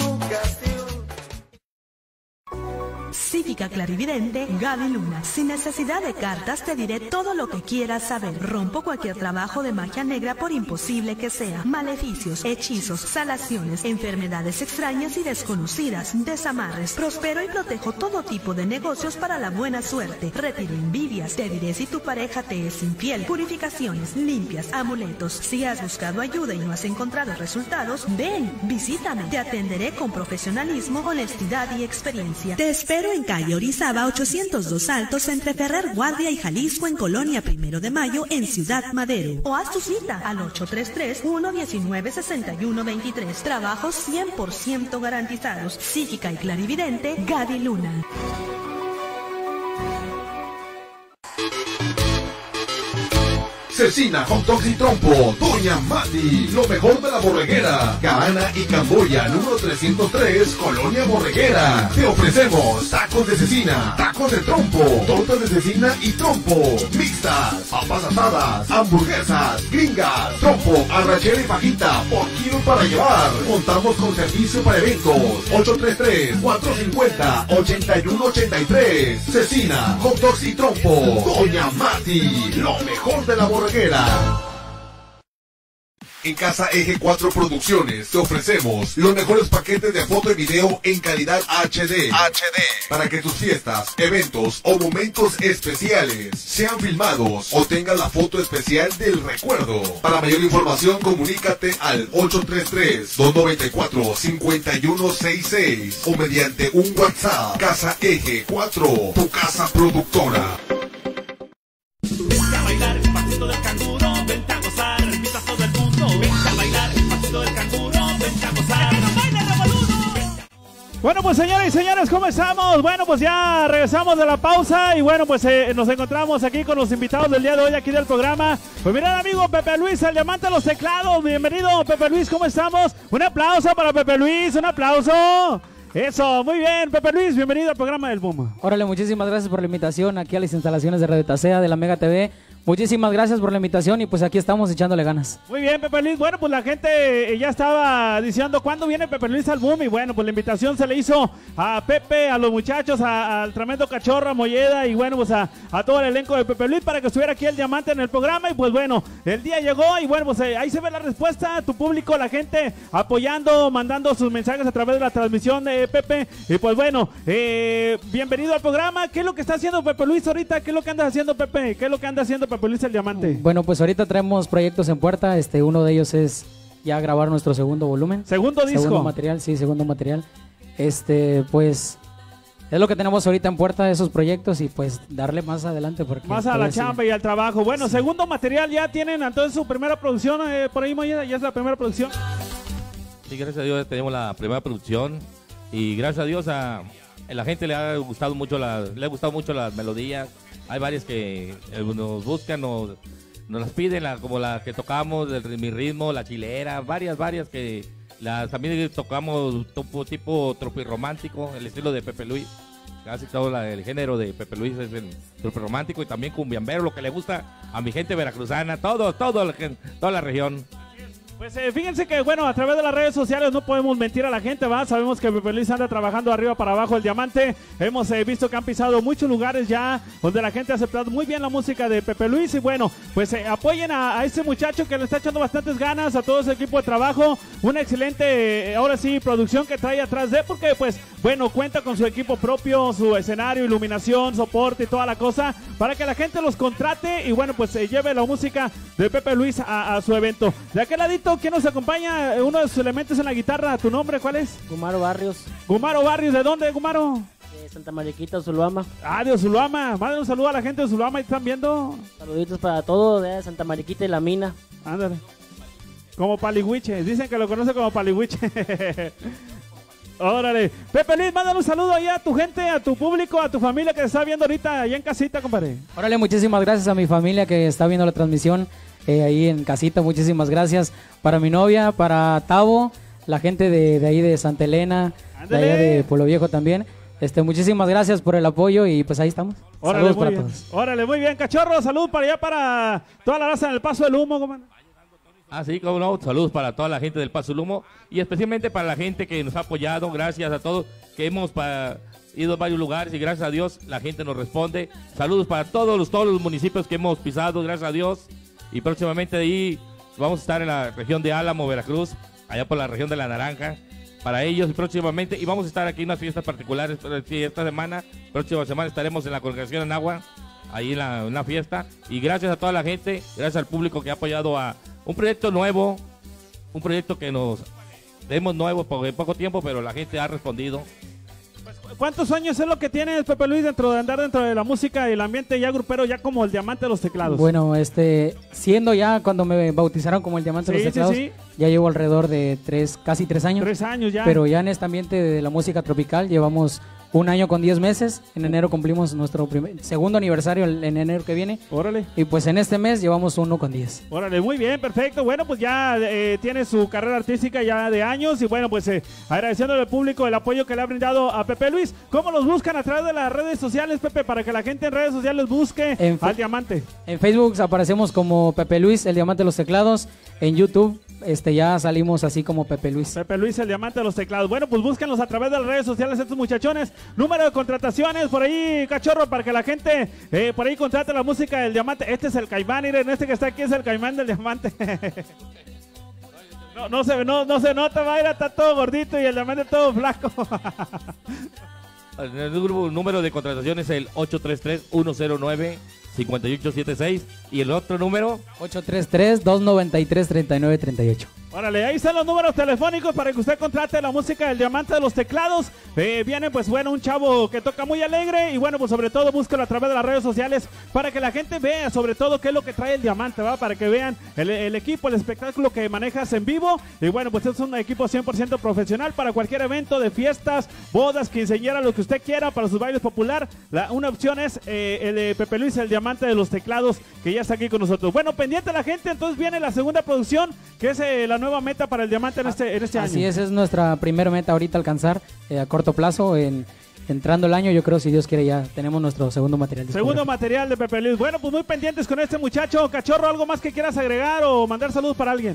Cívica Clarividente, Gaby Luna. Sin necesidad de cartas te diré todo lo que quieras saber. Rompo cualquier trabajo de magia negra por imposible que sea. Maleficios, hechizos, salaciones, enfermedades extrañas y desconocidas, desamarres. Prospero y protejo todo tipo de negocios para la buena suerte. Retiro envidias. Te diré si tu pareja te es infiel. Purificaciones, limpias, amuletos. Si has buscado ayuda y no has encontrado resultados, ven, visítame. Te atenderé con profesionalismo, honestidad y experiencia. Te espero en calle Orizaba ochocientos dos Altos entre Ferrer Guardia y Jalisco en Colonia Primero de Mayo en Ciudad Madero. O haz tu cita al ocho tres tres, uno uno nueve, seis uno dos tres. Trabajos cien por ciento garantizados. Psíquica y clarividente, Gaby Luna. Cecina, Hot Dogs y Trompo, Doña Mati, lo mejor de la borreguera, Gahana y Camboya, número trescientos tres, Colonia Borreguera. Te ofrecemos tacos de cecina, tacos de trompo, tortas de cecina y trompo, mixtas, papas asadas, hamburguesas, gringas, trompo, arrachera y fajita, por kilo para llevar. Contamos con servicio para eventos, ocho tres tres, cuatro cinco cero, ocho uno ocho tres. Cecina, Hot Dogs y Trompo, Doña Mati, lo mejor de la borreguera. En Casa Eje cuatro Producciones te ofrecemos los mejores paquetes de foto y video en calidad H D. H D. Para que tus fiestas, eventos o momentos especiales sean filmados o tengas la foto especial del recuerdo. Para mayor información comunícate al ocho tres tres, dos nueve cuatro, cinco uno seis seis o mediante un WhatsApp. Casa Eje cuatro, tu casa productora. Vente a bailar el pasito del canguro, vente a gozar, invita a todo el mundo. Vente a bailar el pasito del canguro, vente a gozar. ¡Que no baile revoludo! Bueno, pues señoras y señores, ¿cómo estamos? Bueno, pues ya regresamos de la pausa y bueno, pues eh, nos encontramos aquí con los invitados del día de hoy aquí del programa. Pues mirad, amigo Pepe Luis, el diamante de los teclados. Bienvenido, Pepe Luis, ¿cómo estamos? Un aplauso para Pepe Luis, un aplauso. Eso, muy bien, Pepe Luis, bienvenido al programa del Boom. Órale, muchísimas gracias por la invitación aquí a las instalaciones de Radio Tasea de la Mega T V. Muchísimas gracias por la invitación y pues aquí estamos echándole ganas. Muy bien, Pepe Luis. Bueno, pues la gente ya estaba diciendo cuándo viene Pepe Luis al Boom y bueno, pues la invitación se le hizo a Pepe, a los muchachos, a, al tremendo Cachorro, a Molleda y bueno, pues a, a todo el elenco de Pepe Luis para que estuviera aquí el diamante en el programa y pues bueno, el día llegó y bueno, pues eh, ahí se ve la respuesta, tu público, la gente apoyando, mandando sus mensajes a través de la transmisión de Pepe y pues bueno, eh, bienvenido al programa. ¿Qué es lo que está haciendo Pepe Luis ahorita? ¿Qué es lo que anda haciendo Pepe? ¿Qué es lo que anda haciendo Pepe Luis el diamante? Bueno, pues ahorita traemos proyectos en puerta, este, uno de ellos es ya grabar nuestro segundo volumen. ¿Segundo disco? Segundo material, sí, segundo material. Este, pues, es lo que tenemos ahorita en puerta, esos proyectos y pues darle más adelante. Porque más a la chamba y al trabajo. Bueno, sí. Segundo material, ya tienen entonces su primera producción, eh, por ahí Molleda, ya es la primera producción. Sí, gracias a Dios tenemos la primera producción y gracias a Dios a, a la gente le ha gustado mucho, la, le ha gustado mucho las melodías. Hay varias que eh, nos buscan, nos, nos las piden, la, como la que tocamos, el, mi ritmo, la chilera, varias, varias que las, también tocamos tipo, tipo tropirromántico, el estilo de Pepe Luis. Casi todo la, el género de Pepe Luis es el tropirromántico y también cumbiambero, lo que le gusta a mi gente veracruzana, todo, todo, la, toda la región. Pues eh, fíjense que, bueno, a través de las redes sociales no podemos mentir a la gente, ¿va? Sabemos que Pepe Luis anda trabajando arriba para abajo el diamante. Hemos eh, visto que han pisado muchos lugares ya donde la gente ha aceptado muy bien la música de Pepe Luis. Y bueno, pues eh, apoyen a, a este muchacho que le está echando bastantes ganas, a todo ese equipo de trabajo. Una excelente, eh, ahora sí, producción que trae atrás de, porque pues, bueno, cuenta con su equipo propio, su escenario, iluminación, soporte y toda la cosa, para que la gente los contrate y bueno, pues eh, lleve la música de Pepe Luis a, a su evento. De aquel ladito, ¿quién nos acompaña? Uno de sus elementos en la guitarra. ¿Tu nombre cuál es? Gumaro Barrios. Gumaro Barrios, ¿de dónde, Gumaro? De Santa Mariquita, Zuluama. Ah, de Zuluama. Mándale un saludo a la gente de Zuluama, ¿y están viendo? Saluditos para todos de Santa Mariquita y La Mina. Ándale. Como Palihuiche, dicen que lo conoce como Palihuiche. Órale. Pepe Luis, mándale un saludo ahí a tu gente, a tu público, a tu familia que te está viendo ahorita allá en casita, compadre. Órale, muchísimas gracias a mi familia que está viendo la transmisión. Eh, ahí en casita, muchísimas gracias para mi novia, para Tavo, la gente de, de ahí de Santa Elena, ¡ándale! De allá de Pueblo Viejo también. Este, muchísimas gracias por el apoyo y pues ahí estamos. Órale, saludos muy para bien. todos. Órale, muy bien, Cachorro, salud para allá, para toda la raza del Paso del Humo, compadre. Ah, sí, como no, saludos para toda la gente del Paso del Humo y especialmente para la gente que nos ha apoyado, gracias a todos, que hemos pa, ido a varios lugares y gracias a Dios la gente nos responde. Saludos para todos los, todos los municipios que hemos pisado, gracias a Dios. Y próximamente de ahí vamos a estar en la región de Álamo, Veracruz, allá por la región de La Naranja, para ellos y próximamente, y vamos a estar aquí en unas fiestas particulares esta semana, próxima semana estaremos en la congregación en Agua, ahí en, la, en una fiesta, y gracias a toda la gente, gracias al público que ha apoyado a un proyecto nuevo, un proyecto que nos demos nuevo por poco tiempo, pero la gente ha respondido. ¿Cuántos años es lo que tienes, Pepe Luis, dentro de andar dentro de la música y el ambiente ya grupero, ya como el diamante de los teclados? Bueno, este, siendo ya cuando me bautizaron como el diamante sí, de los teclados, sí, sí. ya llevo alrededor de tres, casi tres años. Tres años ya. Pero ya en este ambiente de la música tropical llevamos un año con diez meses. En enero cumplimos nuestro primer, segundo aniversario en enero que viene. Órale. Y pues en este mes llevamos uno con diez. Órale, muy bien, perfecto. Bueno, pues ya eh, tiene su carrera artística ya de años. Y bueno, pues eh, agradeciéndole al público el apoyo que le ha brindado a Pepe Luis. ¿Cómo los buscan a través de las redes sociales, Pepe? Para que la gente en redes sociales busque en al diamante. En Facebook aparecemos como Pepe Luis, el diamante de los teclados. En YouTube este ya salimos así como Pepe Luis. Pepe Luis, el diamante de los teclados. Bueno, pues búsquenlos a través de las redes sociales estos muchachones. Número de contrataciones por ahí, Cachorro, para que la gente eh, por ahí contrate la música del diamante. Este es el Caimán, miren, este que está aquí es el Caimán del diamante. no, no, se, no, no se nota, Mayra, está todo gordito y el diamante todo flaco. El grupo, número de contratación es el ocho tres tres, uno cero nueve, cinco ocho siete seis y el otro número ocho tres tres, dos nueve tres, tres nueve tres ocho. Órale, ahí están los números telefónicos para que usted contrate la música del Diamante de los Teclados. Eh, viene, pues bueno, un chavo que toca muy alegre y bueno, pues sobre todo búsquelo a través de las redes sociales para que la gente vea sobre todo qué es lo que trae el Diamante, ¿va? Para que vean el, el equipo, el espectáculo que manejas en vivo. Y bueno, pues es un equipo cien por ciento profesional para cualquier evento de fiestas, bodas, quinceañeras, lo que usted quiera, para sus bailes popular. La, una opción es eh, el de Pepe Luis, el Diamante de los Teclados, que ya está aquí con nosotros. Bueno, pendiente la gente, entonces viene la segunda producción, que es eh, la nueva meta para el Diamante en este, en este año. Así es, es nuestra primera meta ahorita alcanzar eh, a corto plazo. En, entrando el año, yo creo, si Dios quiere, ya tenemos nuestro segundo material. Segundo material de Pepe Luis. Bueno, pues muy pendientes con este muchacho. Cachorro, ¿algo más que quieras agregar o mandar saludos para alguien?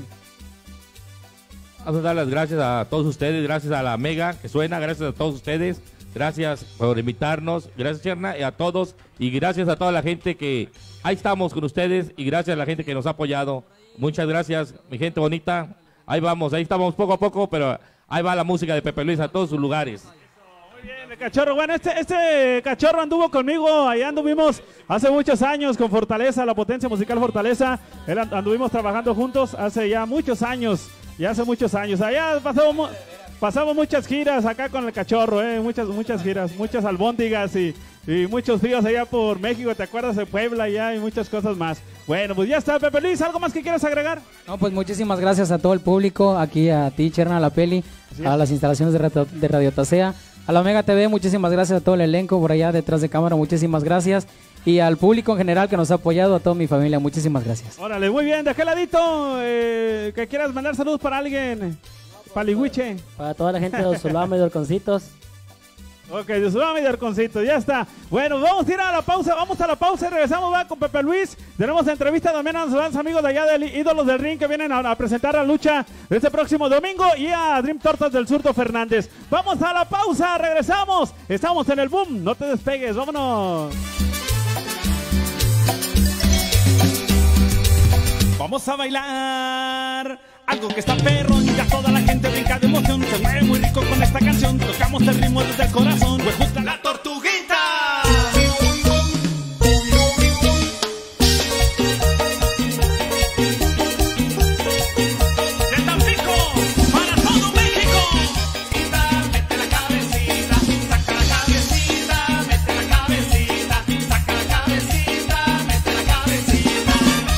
Vamos a dar las gracias a todos ustedes, gracias a la Mega que suena, gracias a todos ustedes, gracias por invitarnos, gracias Cherna y a todos, y gracias a toda la gente que ahí estamos con ustedes, y gracias a la gente que nos ha apoyado. Muchas gracias, mi gente bonita. Ahí vamos, ahí estamos poco a poco, pero ahí va la música de Pepe Luis a todos sus lugares. Muy bien, el Cachorro. Bueno, este, este Cachorro anduvo conmigo, allá anduvimos hace muchos años con Fortaleza, la potencia musical Fortaleza. Él anduvimos trabajando juntos hace ya muchos años, ya hace muchos años. Allá pasamos, pasamos muchas giras acá con el Cachorro, eh, muchas, muchas giras, muchas albóndigas y... Y muchos fríos allá por México, ¿te acuerdas? De Puebla allá y muchas cosas más. Bueno, pues ya está, Pepe Luis, ¿algo más que quieras agregar? No, pues muchísimas gracias a todo el público, aquí a ti, Cherna, a la Peli, a las instalaciones de Radio, de Radio Tasea, a la Mega T V, muchísimas gracias a todo el elenco por allá detrás de cámara, muchísimas gracias. Y al público en general que nos ha apoyado, a toda mi familia, muchísimas gracias. Órale, muy bien, de aquel ladito, eh, que quieras mandar saludos para alguien, Paligüiche. Para toda la gente de Osulama y de Orconcitos. Ok, de Sudama y de Arconcito, ya está. Bueno, vamos a ir a la pausa, vamos a la pausa y regresamos va con Pepe Luis. Tenemos entrevista también a los amigos de allá del Ídolos del Ring que vienen a, a presentar la lucha este próximo domingo y a Dream Tortas del Zurdo Fernández. Vamos a la pausa, regresamos. Estamos en el boom, no te despegues, vámonos. Vamos a bailar algo que está perro, y ya toda la gente brinca de emoción. Se mueve muy rico con esta canción. Tocamos el ritmo desde el corazón. Pues justa la tortuguita. De Tampico para todo México. Mete la cabecita, saca la cabecita, mete la cabecita, saca la cabecita, mete la cabecita.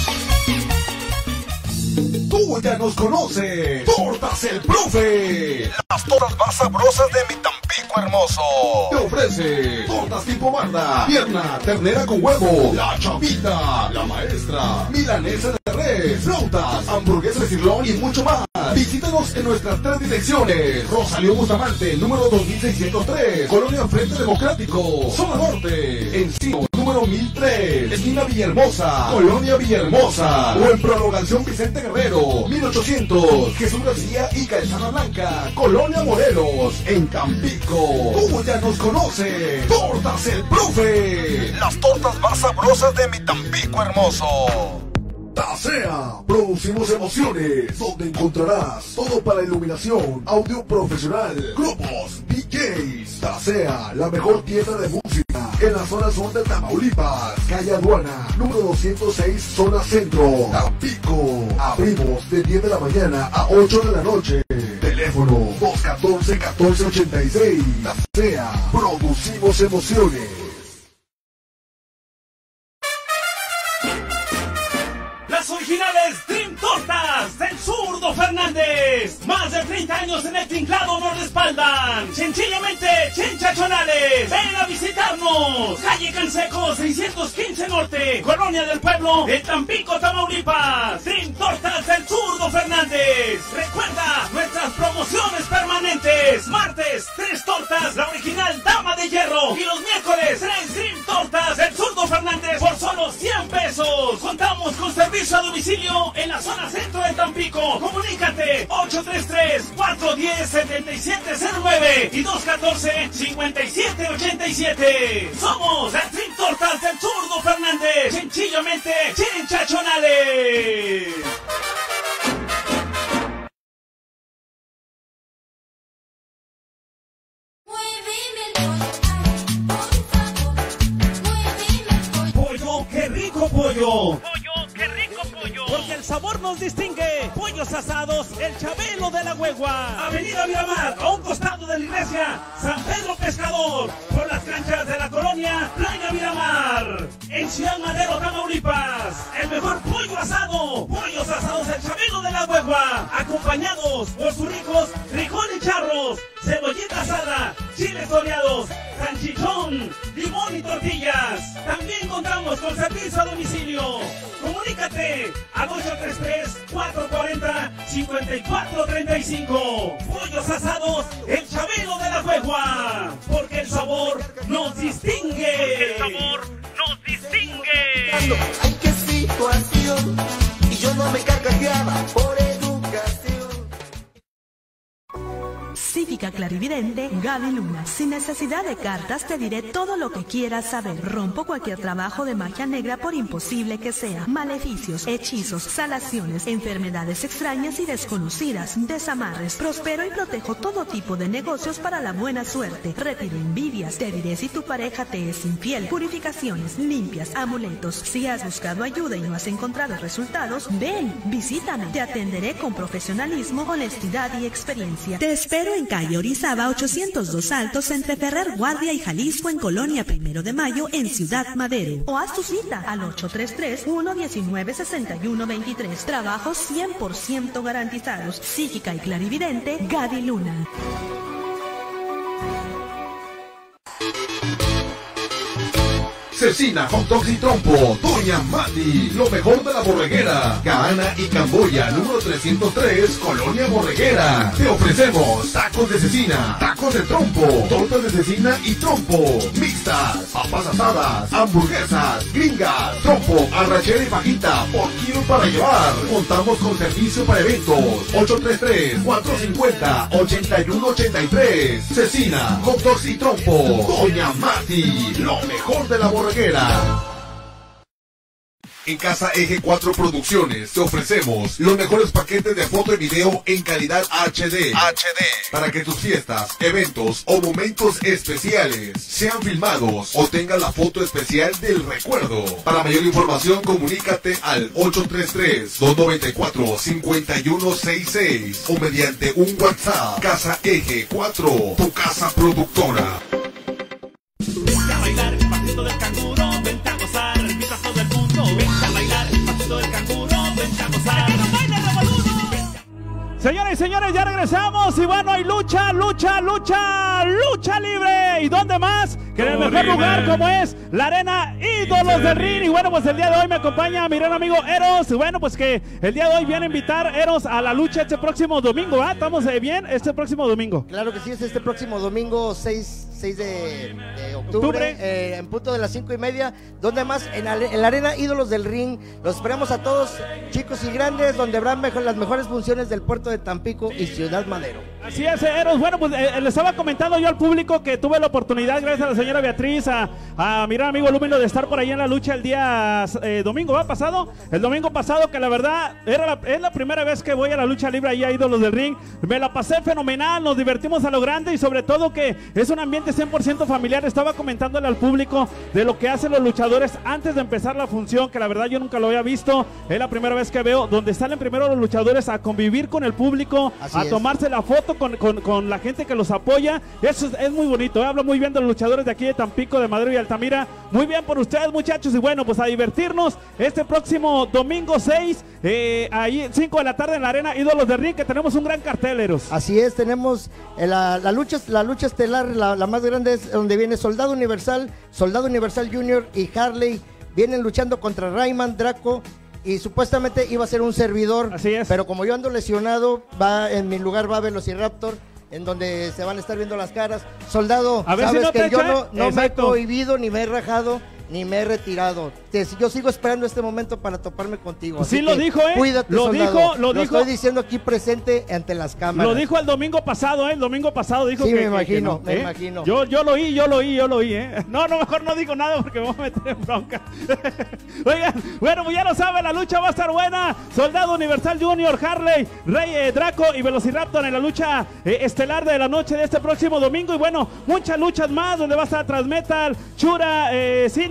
Tú ya nos conoces. Tortas el Profe. Las tortas más sabrosas de mi Tampico hermoso. Te ofrece tortas tipo barda, pierna, ternera con huevo, la chavita, la maestra, milanesa de res, flautas, hamburguesas de cirlón y mucho más. Visítanos en nuestras tres direcciones. Rosalío Bustamante, número dos mil seiscientos tres, Colonia Frente Democrático, Zona Norte, Encino, número mil tres, esquina Villahermosa, Colonia Villahermosa, o en Prolongación Vicente Guerrero, mil ochocientos, Jesús García y Calzada Blanca, Colonia Morelos, en Tampico. Tú ya nos conoces. Tortas el Profe. Las tortas más sabrosas de mi Tampico hermoso. Tasea, producimos emociones, donde encontrarás todo para iluminación, audio profesional, grupos, D Js. Tasea, la mejor tienda de música en la zona sur de Tamaulipas, calle Aduana, número doscientos seis, zona centro, Tampico. Abrimos de diez de la mañana a ocho de la noche. Teléfono dos uno cuatro, uno cuatro ocho seis. Tasea, producimos emociones. Originales Dream Tortas del Zurdo Fernández. Más de treinta años en el tinglado nos respaldan. Sencillamente chenchachonales. Ven a visitarnos. Calle Canseco seiscientos quince Norte, Colonia del Pueblo, en Tampico, Tamaulipas. Dream Tortas del Zurdo Fernández. Recuerda nuestras promociones permanentes. Martes, tres tortas, la original Dama de Hierro. Y los miércoles, tres Dream Tortas del Zurdo Fernández por solo cien pesos. Contamos con servicio a domicilio en la zona centro de Tampico. Comunícate ocho tres tres, cuatro uno cero, siete siete cero nueve y dos uno cuatro, cinco siete ocho siete. Somos las Dream Tortas del Zurdo Fernández. Sencillamente chenchachonales. Pollo, qué rico pollo. Pollo, qué rico pollo. Porque el sabor sabor nos distingue. Pollos asados, el Chabelo de la Huegua. Avenida Miramar, a un costado de la iglesia San Pedro Pescador, por las canchas de la colonia Playa Miramar. En Ciudad Madero, Tamaulipas, el mejor pollo asado. Pollos asados, el Chabelo de la Huegua, acompañados por sus ricos frijoles charros, cebollita asada, chiles toreados, salchichón, limón y tortillas. También contamos con servicio a domicilio. Comunícate al ocho tres tres, cuatro cuatro cero, cinco cuatro tres cinco. Pollos asados, el Chabelo de la Huegua, porque el sabor nos distingue. Porque el sabor nos distingue. Ay, qué situación, y yo no me carcajeaba por educación. Cívica Clarividente, Gaby Luna. Sin necesidad de cartas, te diré todo lo que quieras saber. Rompo cualquier trabajo de magia negra por imposible que sea. Maleficios, hechizos, salaciones, enfermedades extrañas y desconocidas, desamarres. Prospero y protejo todo tipo de negocios para la buena suerte. Retiro envidias. Te diré si tu pareja te es infiel. Purificaciones, limpias, amuletos. Si has buscado ayuda y no has encontrado resultados, ven, visítame. Te atenderé con profesionalismo, honestidad y experiencia. Te espero en calle Orizaba ochocientos dos Altos, entre Ferrer Guardia y Jalisco, en Colonia Primero de Mayo, en Ciudad Madero. O haz tu cita al ocho tres tres, uno uno nueve, seis uno dos tres. Trabajos cien por ciento garantizados. Psíquica y clarividente, Gaby Luna. Cecina, Hot Dogs y Trompo, Doña Mati, lo mejor de la borreguera, Gaana y Camboya, número trescientos tres, Colonia Borreguera. Te ofrecemos tacos de cecina, tacos de trompo, tortas de cecina y trompo, mixtas, papas asadas, hamburguesas, gringas, trompo, arrachera y fajita, por kilo para llevar. Contamos con servicio para eventos, ocho tres tres, cuatro cinco cero, ocho uno ocho tres. Cecina, Hot Dogs y Trompo, Doña Mati, lo mejor de la borreguera. En Casa Eje cuatro Producciones te ofrecemos los mejores paquetes de foto y video en calidad H D. H D. Para que tus fiestas, eventos o momentos especiales sean filmados o tengan la foto especial del recuerdo. Para mayor información, comunícate al ocho tres tres, dos nueve cuatro, cinco uno seis seis o mediante un WhatsApp. Casa Eje cuatro, tu casa productora. Vente a bailar el pasito del canguro, vente a gozar, invita a todo el mundo. Vente a bailar el pasito del canguro, vente a gozar. Señores y señores, ya regresamos y bueno, hay lucha, lucha, lucha, lucha libre. ¿Y dónde más? Que en el mejor lugar como es la Arena Ídolos del Ring. Y bueno, pues el día de hoy me acompaña mi gran amigo Eros. Bueno, pues que el día de hoy viene a invitar Eros a la lucha este próximo domingo, ¿ah? ¿Estamos bien este próximo domingo? Claro que sí, es este próximo domingo seis de, de octubre, ¿Octubre? Eh, en punto de las cinco y media. ¿Dónde más? En, en la Arena Ídolos del Ring. Los esperamos a todos, chicos y grandes, donde habrán mejor, las mejores funciones del puerto de Tampico y Ciudad Madero. Así es, Eros. Bueno, pues eh, le estaba comentando yo al público que tuve la oportunidad, gracias a la señora Beatriz, a, a mi gran amigo Lúmino, de estar por ahí en la lucha el día eh, domingo, ¿va? Pasado, el domingo pasado, que la verdad era la, es la primera vez que voy a la lucha libre ahí a Ídolos del Ring. Me la pasé fenomenal, nos divertimos a lo grande y sobre todo que es un ambiente cien por ciento familiar. Estaba comentándole al público de lo que hacen los luchadores antes de empezar la función, que la verdad yo nunca lo había visto. Es la primera vez que veo donde salen primero los luchadores a convivir con el público, Así a es. tomarse la foto con, con, con la gente que los apoya. Eso es, es muy bonito, ¿eh? Hablo muy bien de los luchadores de aquí de Tampico, de Madero y Altamira. Muy bien por ustedes, muchachos, y bueno, pues a divertirnos este próximo domingo seis, eh, ahí cinco de la tarde en la Arena Ídolos del Ring, que tenemos un gran cartel, Eros. Así es, tenemos eh, la, la lucha la lucha estelar, la, la más grande, es donde viene Soldado Universal, Soldado Universal Junior y Harley. Vienen luchando contra Rayman, Draco, y supuestamente iba a ser un servidor. Así es. Pero como yo ando lesionado, va en mi lugar va Velociraptor, en donde se van a estar viendo las caras. Soldado, a ver sabes si no que te yo echa, no, no me he exacto. cohibido, ni me he rajado, ni me he retirado. Te, yo sigo esperando este momento para toparme contigo. Sí lo dijo, ¿eh? Cuídate, lo soldado. dijo, lo, lo dijo. estoy diciendo aquí presente ante las cámaras. Lo dijo el domingo pasado, ¿eh? El domingo pasado dijo sí, que... me imagino, que no, me ¿eh? imagino. Yo, yo lo oí, yo lo oí, yo lo oí, ¿eh? No, no, mejor no digo nada porque me voy a meter en bronca. Oigan, bueno, pues ya lo saben, la lucha va a estar buena. Soldado Universal Junior, Harley, Rey, eh, Draco y Velociraptor en la lucha eh, estelar de la noche de este próximo domingo. Y bueno, muchas luchas más donde va a estar Transmetal, Chura, eh, Syndrome,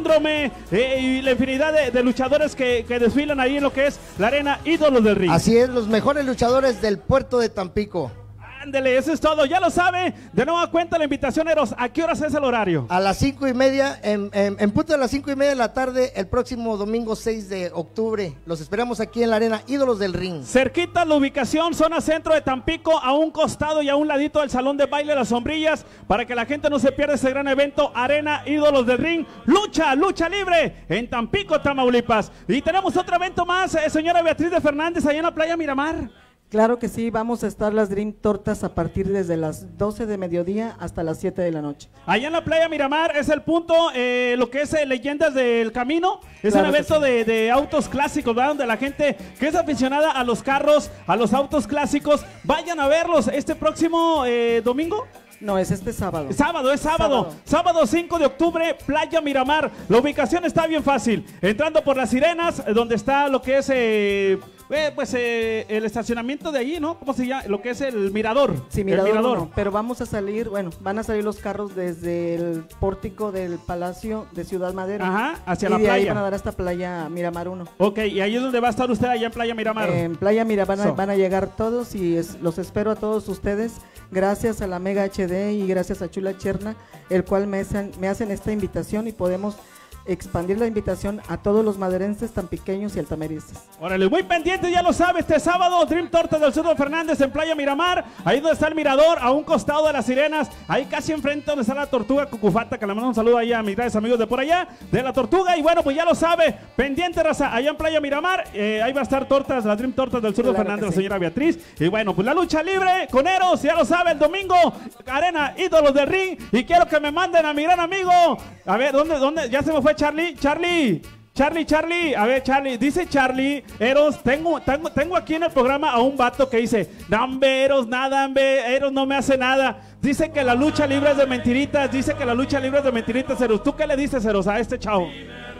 Autódromo eh, y la infinidad de, de luchadores que, que desfilan ahí en lo que es la arena Ídolos del Ring. Así es, los mejores luchadores del puerto de Tampico. Ándele, eso es todo, ya lo sabe. De nueva cuenta la invitación, Eros. ¿A qué horas es el horario? A las cinco y media, en, en, en punto de las cinco y media de la tarde, el próximo domingo seis de octubre. Los esperamos aquí en la arena Ídolos del Ring. Cerquita la ubicación, zona centro de Tampico, a un costado y a un ladito del salón de baile Las Sombrillas, para que la gente no se pierda ese gran evento, arena Ídolos del Ring. Lucha, lucha libre en Tampico, Tamaulipas. Y tenemos otro evento más, eh, señora Beatriz de Fernández, allá en la playa Miramar. Claro que sí, vamos a estar las Dream Tortas a partir desde las doce de mediodía hasta las siete de la noche. Allá en la playa Miramar es el punto, eh, lo que es eh, Leyendas del Camino. Es Claro un que evento sí. de, de autos clásicos, ¿verdad? Donde la gente que es aficionada a los carros, a los autos clásicos, vayan a verlos este próximo eh, domingo. No, es este sábado. Sábado, es sábado. Sábado. Sábado cinco de octubre, Playa Miramar. La ubicación está bien fácil. Entrando por Las Sirenas, eh, donde está lo que es eh, eh, pues eh, el estacionamiento de allí, ¿no? ¿Cómo se llama? Lo que es el mirador. Sí, el mirador, mirador. no, pero vamos a salir, bueno, van a salir los carros desde el pórtico del Palacio de Ciudad Madero. Ajá, hacia y la de ahí playa. van a dar hasta Playa Miramar uno. Ok, y ahí es donde va a estar usted, allá en Playa Miramar. En Playa Miramar van, a- So. van a llegar todos y es- los espero a todos ustedes. Gracias a la Mega H D y gracias a Chula Cherna, el cual me hacen, me hacen esta invitación y podemos expandir la invitación a todos los maderenses, tan pequeños y altameristas. Órale, muy pendiente, ya lo sabe, este sábado, Dream Tortas del Zurdo Fernández en Playa Miramar, ahí donde está el mirador, a un costado de Las Sirenas, ahí casi enfrente donde está la Tortuga Cucufata, que le mando un saludo ahí a mis grandes amigos de por allá, de la Tortuga, y bueno, pues ya lo sabe, pendiente, raza, allá en Playa Miramar, eh, ahí va a estar Tortas, las Dream Tortas del Zurdo Claro Fernández, que la sí. señora Beatriz, y bueno, pues la lucha libre con Eros, ya lo sabe, el domingo, arena Ídolos del Ring, y quiero que me manden a mi gran amigo, a ver, ¿dónde, dónde? Ya se me fue Charlie, Charlie. Charlie, Charlie, a ver, Charlie, dice Charlie, Eros, tengo, tengo, tengo aquí en el programa a un vato que dice, dambe, Eros, nada, dambe, Eros no me hace nada. Dice que la lucha libre es de mentiritas, dice que la lucha libre es de mentiritas, Eros. ¿Tú qué le dices, Eros, a este chavo?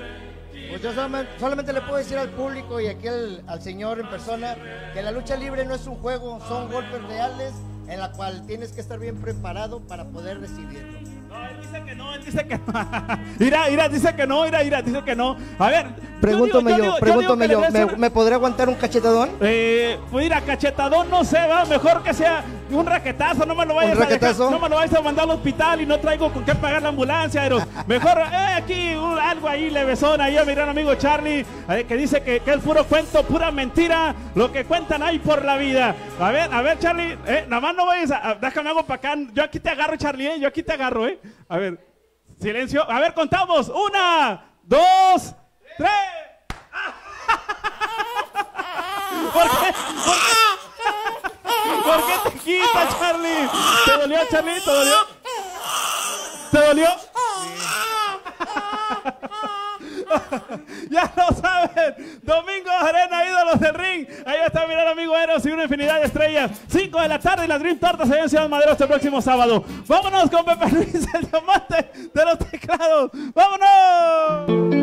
Pues yo solamente, solamente le puedo decir al público y aquí al, al señor en persona que la lucha libre no es un juego, son golpes reales en la cual tienes que estar bien preparado para poder recibirlo. No, él dice que no, él dice que no. Mira, mira, dice que no, mira, mira, dice que no. A ver, Pregúntame yo, digo- digo- pregúntame digo yo, que le ¿me, des un- ¿me podré aguantar un cachetadón? Eh, pues mira, cachetadón no sé, va, mejor que sea un raquetazo, no me lo vayas ¿Un a dejar, raquetazo? no me lo vayas a mandar al hospital y no traigo con qué pagar la ambulancia, Eros. Mejor, eh, aquí un- algo ahí levesón ahí a mi gran amigo Charlie, eh, que dice que, que es puro cuento, pura mentira, lo que cuentan ahí por la vida. A ver, a ver, Charlie, eh, nada más no vayas a, a- déjame algo para acá, yo aquí te agarro, Charlie, eh, yo aquí te agarro, eh. A ver, silencio, a ver, contamos, una, dos, tres. ¿Por qué? ¿Por qué? ¿Por qué te quitas, Charlie? ¿Te dolió, Charlie? ¿Te dolió? ¿Te dolió? Ya lo saben, domingo Arena Ídolos del Ring. Ahí está mi gran amigo Eros y una infinidad de estrellas. cinco de la tarde y las Dream Tortas allá en Ciudad Madero este próximo sábado. Vámonos con Pepe Luis, el diamante de los teclados. ¡Vámonos!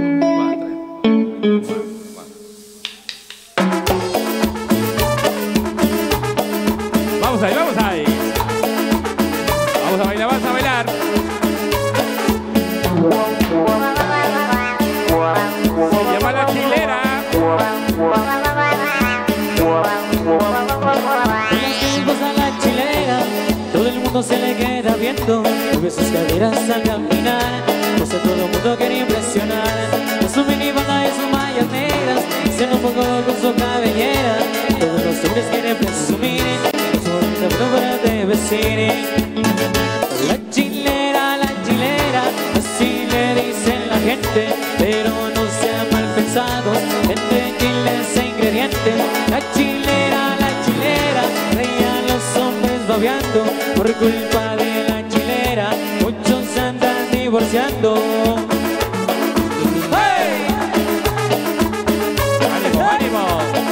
Vamos ahí, vamos ahí. Vamos a bailar, vamos a bailar. Se llama La Chilera. A la chilera, todo el mundo se le queda viendo, mueve sus caderas al caminar, pues a todo el mundo quiere impresionar, con su minifalda y sus mallas negras, se un poco con su cabellera, todos los hombres quieren presumir, con su bonita fuera de vestir. La chilera, la chilera, así le dicen la gente, pero no sean mal pensados, entre chiles e ingredientes. La chilera, la chilera, reían los hombres babeando, por culpa de la chilera, muchos se andan divorciando. ¡Hey! ¡Ánimo, ánimo!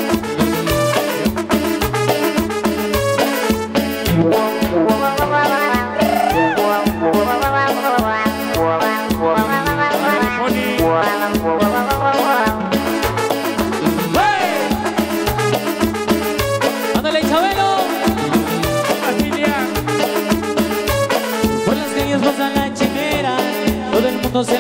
¡Ándale, Chabelo! Por las calles pasa la chilera, todo el mundo se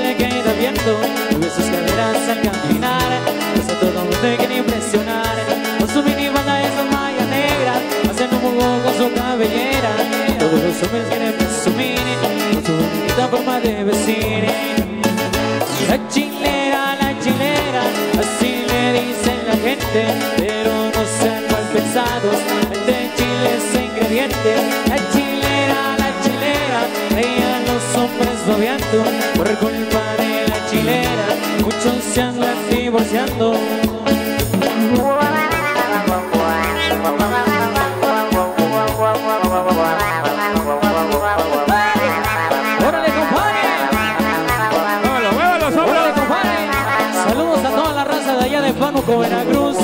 te quiere impresionar. Con su mini banda y sus mallas negras, hacen un jugo con su cabellera. Todos los hombres quieren presumir con su bonita forma de vestir. La chilera, la chilera, así le dicen la gente, pero no sean mal pensados, de chile es ingrediente. La chilera, la chilera, veían los hombres babeando por culpa de la chilera, muchos se andan divorciando. ¡Órale, compadre! ¡Muévalo, muévalo, sombra! ¡Órale, compadre! Saludos a toda la raza de allá de Pánuco, Veracruz.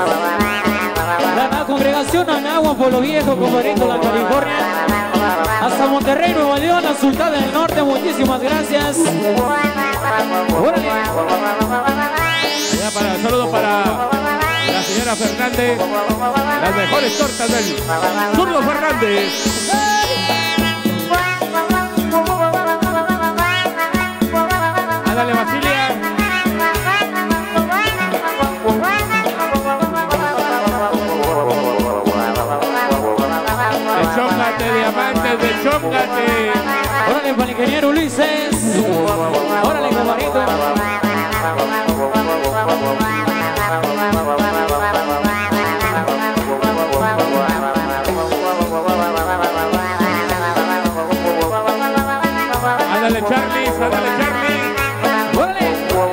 La congregación Anagua, Pueblo Viejo, compadrito, la California. Hasta Monterrey, Nuevo León, la Sultana del Norte, muchísimas gracias. ¡Órale! Allá para, saludo para la señora Fernández, las mejores tortas del Zurdo Fernández. Ándale, Basilia. De Chóngate, diamantes de Chóngate. Órale, para el ingeniero Ulises. Órale, compadrito. Ándale, Charlie, ándale, Charlie. ¡Órale!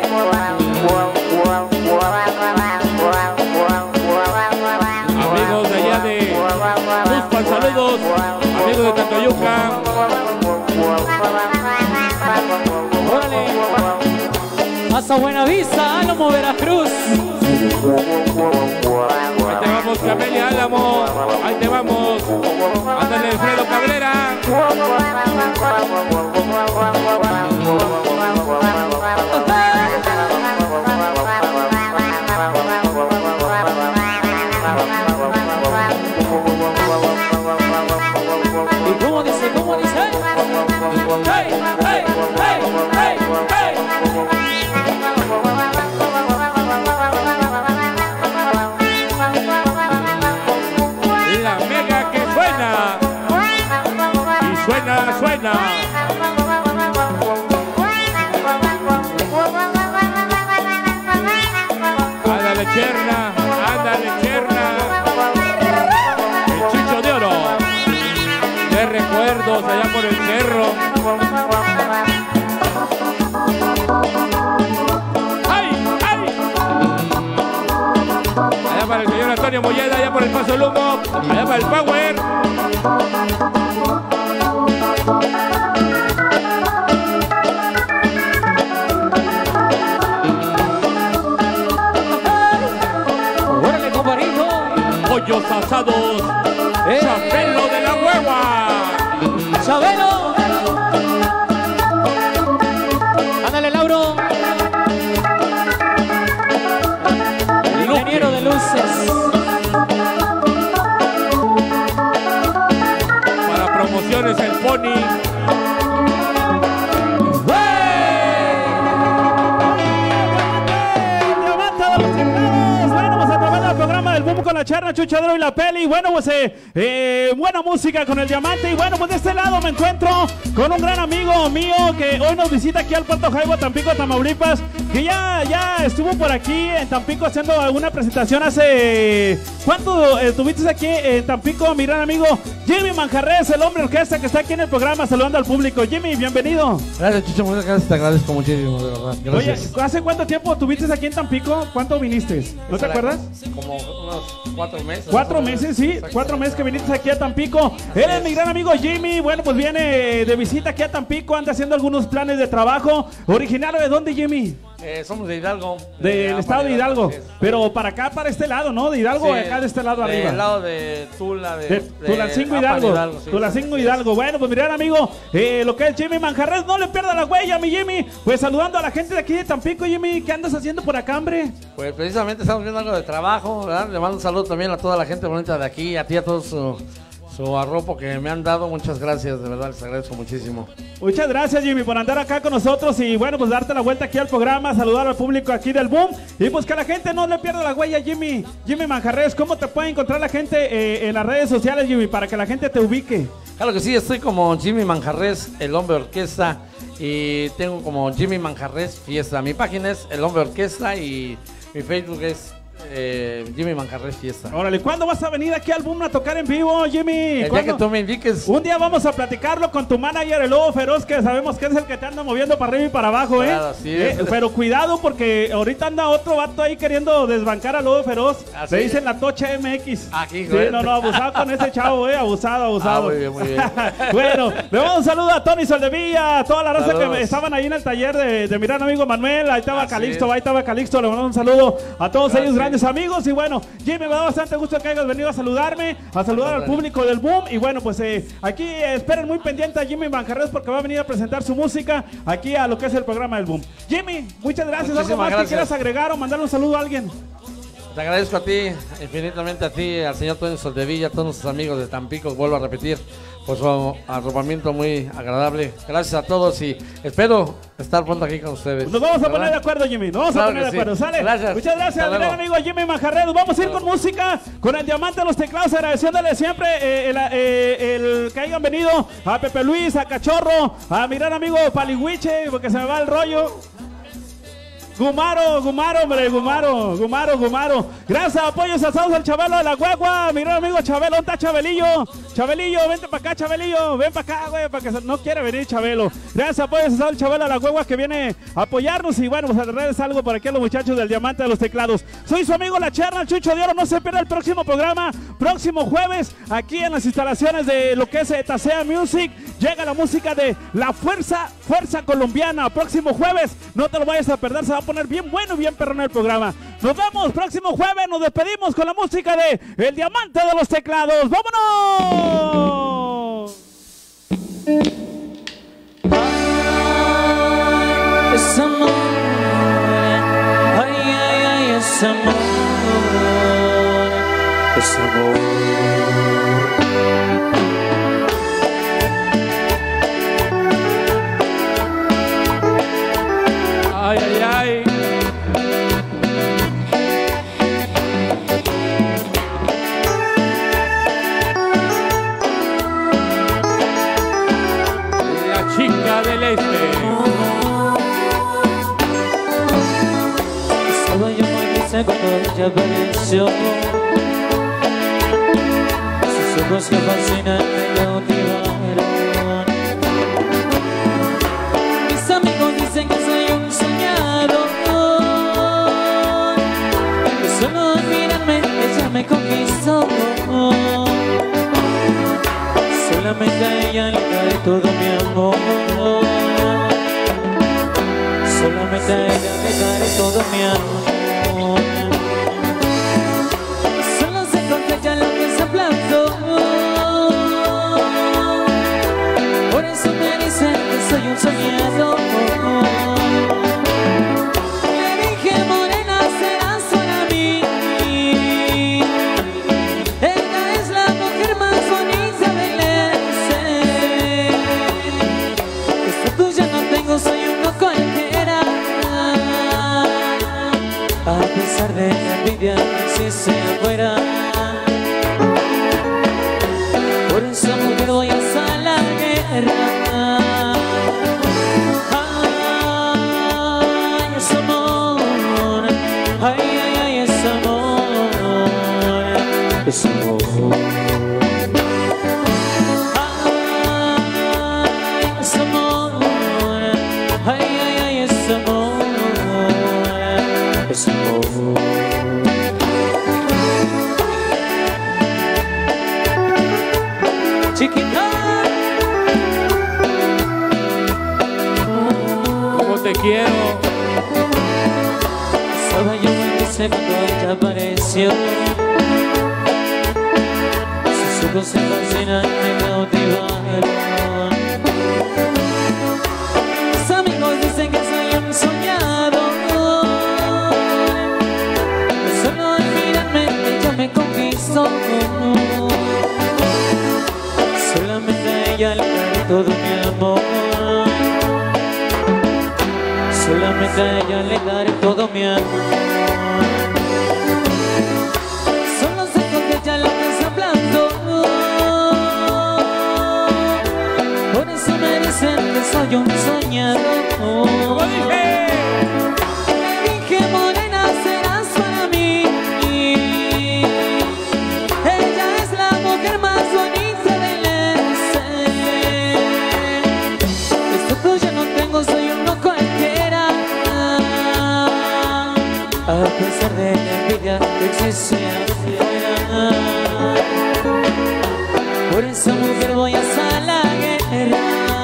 Amigos de allá de Tuspan, saludos. Amigos de Tatoyuca. ¡Órale! Hasta Buenavista, Álamo, Veracruz. Ahí te vamos, Camelia Álamo. Ahí te vamos. Ándale, Alfredo Cabrera. ¿Y cómo dice? ¿Cómo dice? ¡Hey! ¡Hey! ¡Hey! ¡Hey! ¡Hey! La mega que suena. Y suena, suena. Ándale, Cherna. Ándale, Cherna. El Chicho de Oro. De recuerdos allá por el cerro. ¡Ay! ¡Ay! Allá para el señor Antonio Molleda, allá por el Paso Lumo, allá para el Power. ¡Órale, compadrito! Pollos asados. ¡Eh! Chabelo de la Hueva. ¡Chabelo! ¡Ándale, Lauro! El ingeniero de luces. Para promociones el Pony. Programa del Boom con la Charna, Chuchadero y la Peli. Bueno, pues eh, eh, buena música con el Diamante. Y bueno, pues de este lado me encuentro con un gran amigo mío que hoy nos visita aquí al Puerto Jaibo, Tampico, Tamaulipas, que ya, ya estuvo por aquí en Tampico haciendo alguna presentación hace... ¿Cuánto eh, estuviste aquí en Tampico, mi gran amigo Jimmy Manjarres, el hombre orquesta que está aquí en el programa saludando al público? Jimmy, bienvenido. Gracias, Chucho, muchas gracias, te agradezco muchísimo, de verdad. Gracias. Oye, ¿hace cuánto tiempo estuviste aquí en Tampico? ¿Cuánto viniste? ¿No te acuerdas? Como unos cuatro meses. Cuatro meses, sí, cuatro meses que viniste aquí a Tampico. Él es mi gran amigo Jimmy. Bueno, pues viene de visita aquí a Tampico, anda haciendo algunos planes de trabajo. ¿Originario de dónde, Jimmy? Eh, somos de Hidalgo. Del de estado de Hidalgo. Sí. Pero para acá, para este lado, ¿no? De Hidalgo, Sí, acá de este lado de arriba. Del lado de Tula, de, de Tulancingo de Hidalgo. Hidalgo sí. Tulancingo Hidalgo. Bueno, pues mi gran amigo, eh, lo que es Jimmy Manjarres, no le pierda la huella, mi Jimmy. Pues saludando a la gente de aquí de Tampico, Jimmy. ¿Qué andas haciendo por acá, hombre? Pues precisamente estamos viendo algo de trabajo, ¿verdad? Le mando un saludo también a toda la gente bonita de aquí, a ti, a todos sus, su arropo que me han dado. Muchas gracias, de verdad les agradezco muchísimo. Muchas gracias, Jimmy, por andar acá con nosotros y bueno, pues darte la vuelta aquí al programa, saludar al público aquí del Boom y pues que la gente no le pierda la huella, Jimmy. Jimmy Manjarres, ¿cómo te puede encontrar la gente eh, en las redes sociales, Jimmy, para que la gente te ubique? Claro que sí, estoy como Jimmy Manjarres, el hombre orquesta, y tengo como Jimmy Manjarres Fiesta. Mi página es el hombre orquesta y mi Facebook es Eh, Jimmy Manjarres Fiesta. Órale, ¿cuándo vas a venir aquí al Boom a tocar en vivo, Jimmy? El día que tú me indiques. Un día vamos a platicarlo con tu manager, el Lobo Feroz, que sabemos que es el que te anda moviendo para arriba y para abajo, ¿eh? Claro, sí es. eh pero cuidado porque ahorita anda otro vato ahí queriendo desbancar al Lobo Feroz. ¿Ah, Le sí? dicen la Tocha M X. Aquí, sí, no, no, abusado con ese chavo, ¿eh? Abusado, abusado. Ah, muy bien, muy bien. Bueno, le mando un saludo a Tony Soldevilla, a toda la raza Saludos. que estaban ahí en el taller de, de mi gran amigo Manuel. Ahí estaba Así Calixto, es. ahí estaba Calixto. Le mando un saludo a todos Gracias. ellos, grandes amigos. Y bueno, Jimmy, me da bastante gusto que hayas venido a saludarme, a saludar al público del Boom. Y bueno, pues eh, aquí eh, esperen muy pendiente a Jimmy Manjarres porque va a venir a presentar su música aquí a lo que es el programa del Boom. Jimmy, muchas gracias. ¿Algo Muchísimas más gracias. que quieras agregar o mandarle un saludo a alguien? Te agradezco a ti, infinitamente a ti, al señor Tony Soldevilla, a todos nuestros amigos de Tampico, vuelvo a repetir, por su arropamiento muy agradable. Gracias a todos y espero estar pronto aquí con ustedes. Nos vamos a ¿verdad? poner de acuerdo, Jimmy. Nos vamos Claro a poner que de sí. acuerdo. ¿Sale? Gracias. Muchas gracias, Hasta gran luego. amigo Jimmy Manjarres. Nos vamos a ir con música, con el diamante de los teclados, agradeciéndole siempre eh, el, eh, el que hayan venido a Pepe Luis, a Cachorro, a mi gran amigo Palihuiche, porque se me va el rollo. Gumaro, Gumaro, hombre, Gumaro, Gumaro, Gumaro. Gracias, apoyos asados al Chabelo de la Guagua. Mi gran amigo Chabelo, ¿dónde está Chabelillo? Chabelillo, vente para acá, Chabelillo. Ven para acá, güey, para que se... no quiere venir Chabelo. Gracias, apoyos asados al Chabelo de la Guagua que viene a apoyarnos. Y bueno, pues a traerles algo por aquí a los muchachos del Diamante de los Teclados. Soy su amigo La Cherna, el Chucho de Oro. No se pierda el próximo programa, próximo jueves, aquí en las instalaciones de lo que es Tasea Music. Llega la música de La Fuerza, Fuerza Colombiana. Próximo jueves, no te lo vayas a perder, se va a poner bien bueno, bien perrón el programa. Nos vemos próximo jueves, nos despedimos con la música de El Diamante de los Teclados. ¡Vámonos! Es amor, ay, ay, ay, es amor, es amor. Ay, ay, ay. La chica del este. Estaba yo muy triste cuando ella apareció. Sus ojos que fascinan me cautivaron. Mis amigos dicen que soy un soñador, que solo al mirarme ella me conquistó. Solamente a ella le cae todo mi amor. Solamente a ella le cae todo mi amor. Solo se contra ella lo que se aplaudió. Por eso me dicen que soy un soñador. Le dije, morena, serás para mí. Ella es la mujer más bonita del este. Esta tuya no tengo, soy uno cualquiera. A pesar de la envidia que existe afuera, por esa mujer voy hasta la guerra. Ay, es amor, ay, ay, ay, es amor, es amor. Ay, es amor, ay, ay, ay, es amor, es amor. Chiquita, Como te quiero. estaba yo muy triste cuando ella apareció. Sus ojos se fascinan, me cautivaron. Mis amigos dicen que soy un soñador, que solo al mirarme ella me conquistó. todo mi amor. Solamente a ella le daré todo mi amor. Son los ecos de ella lo que está hablando. Por eso me dicen que soy un soñador. Como dije, dije morena serás para mí. Ella es la mujer más bonita del este. Esto ya no tengo, soy uno cualquiera. A pesar de la envidia que existe afuera, por esa mujer voy hasta la guerra.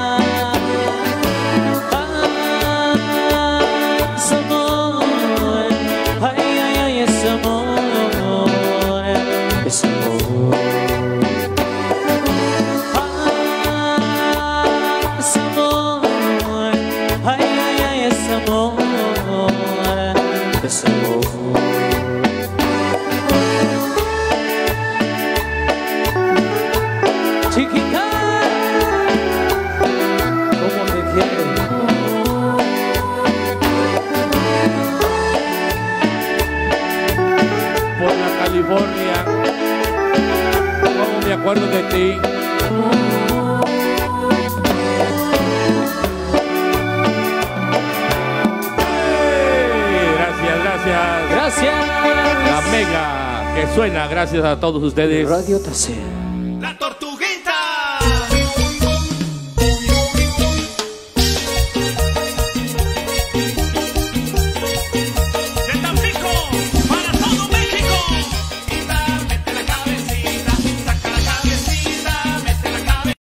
Ay, ese amor, ay, ay, ay, ese amor, ese amor. Ay, ese amor, ay, ay, ay, ese amor. Ese amor. Chiquita, ¿cómo te quiero? por la California, cómo me acuerdo de ti. Gracias. La Mega que suena, gracias a todos ustedes. Radio Tasea.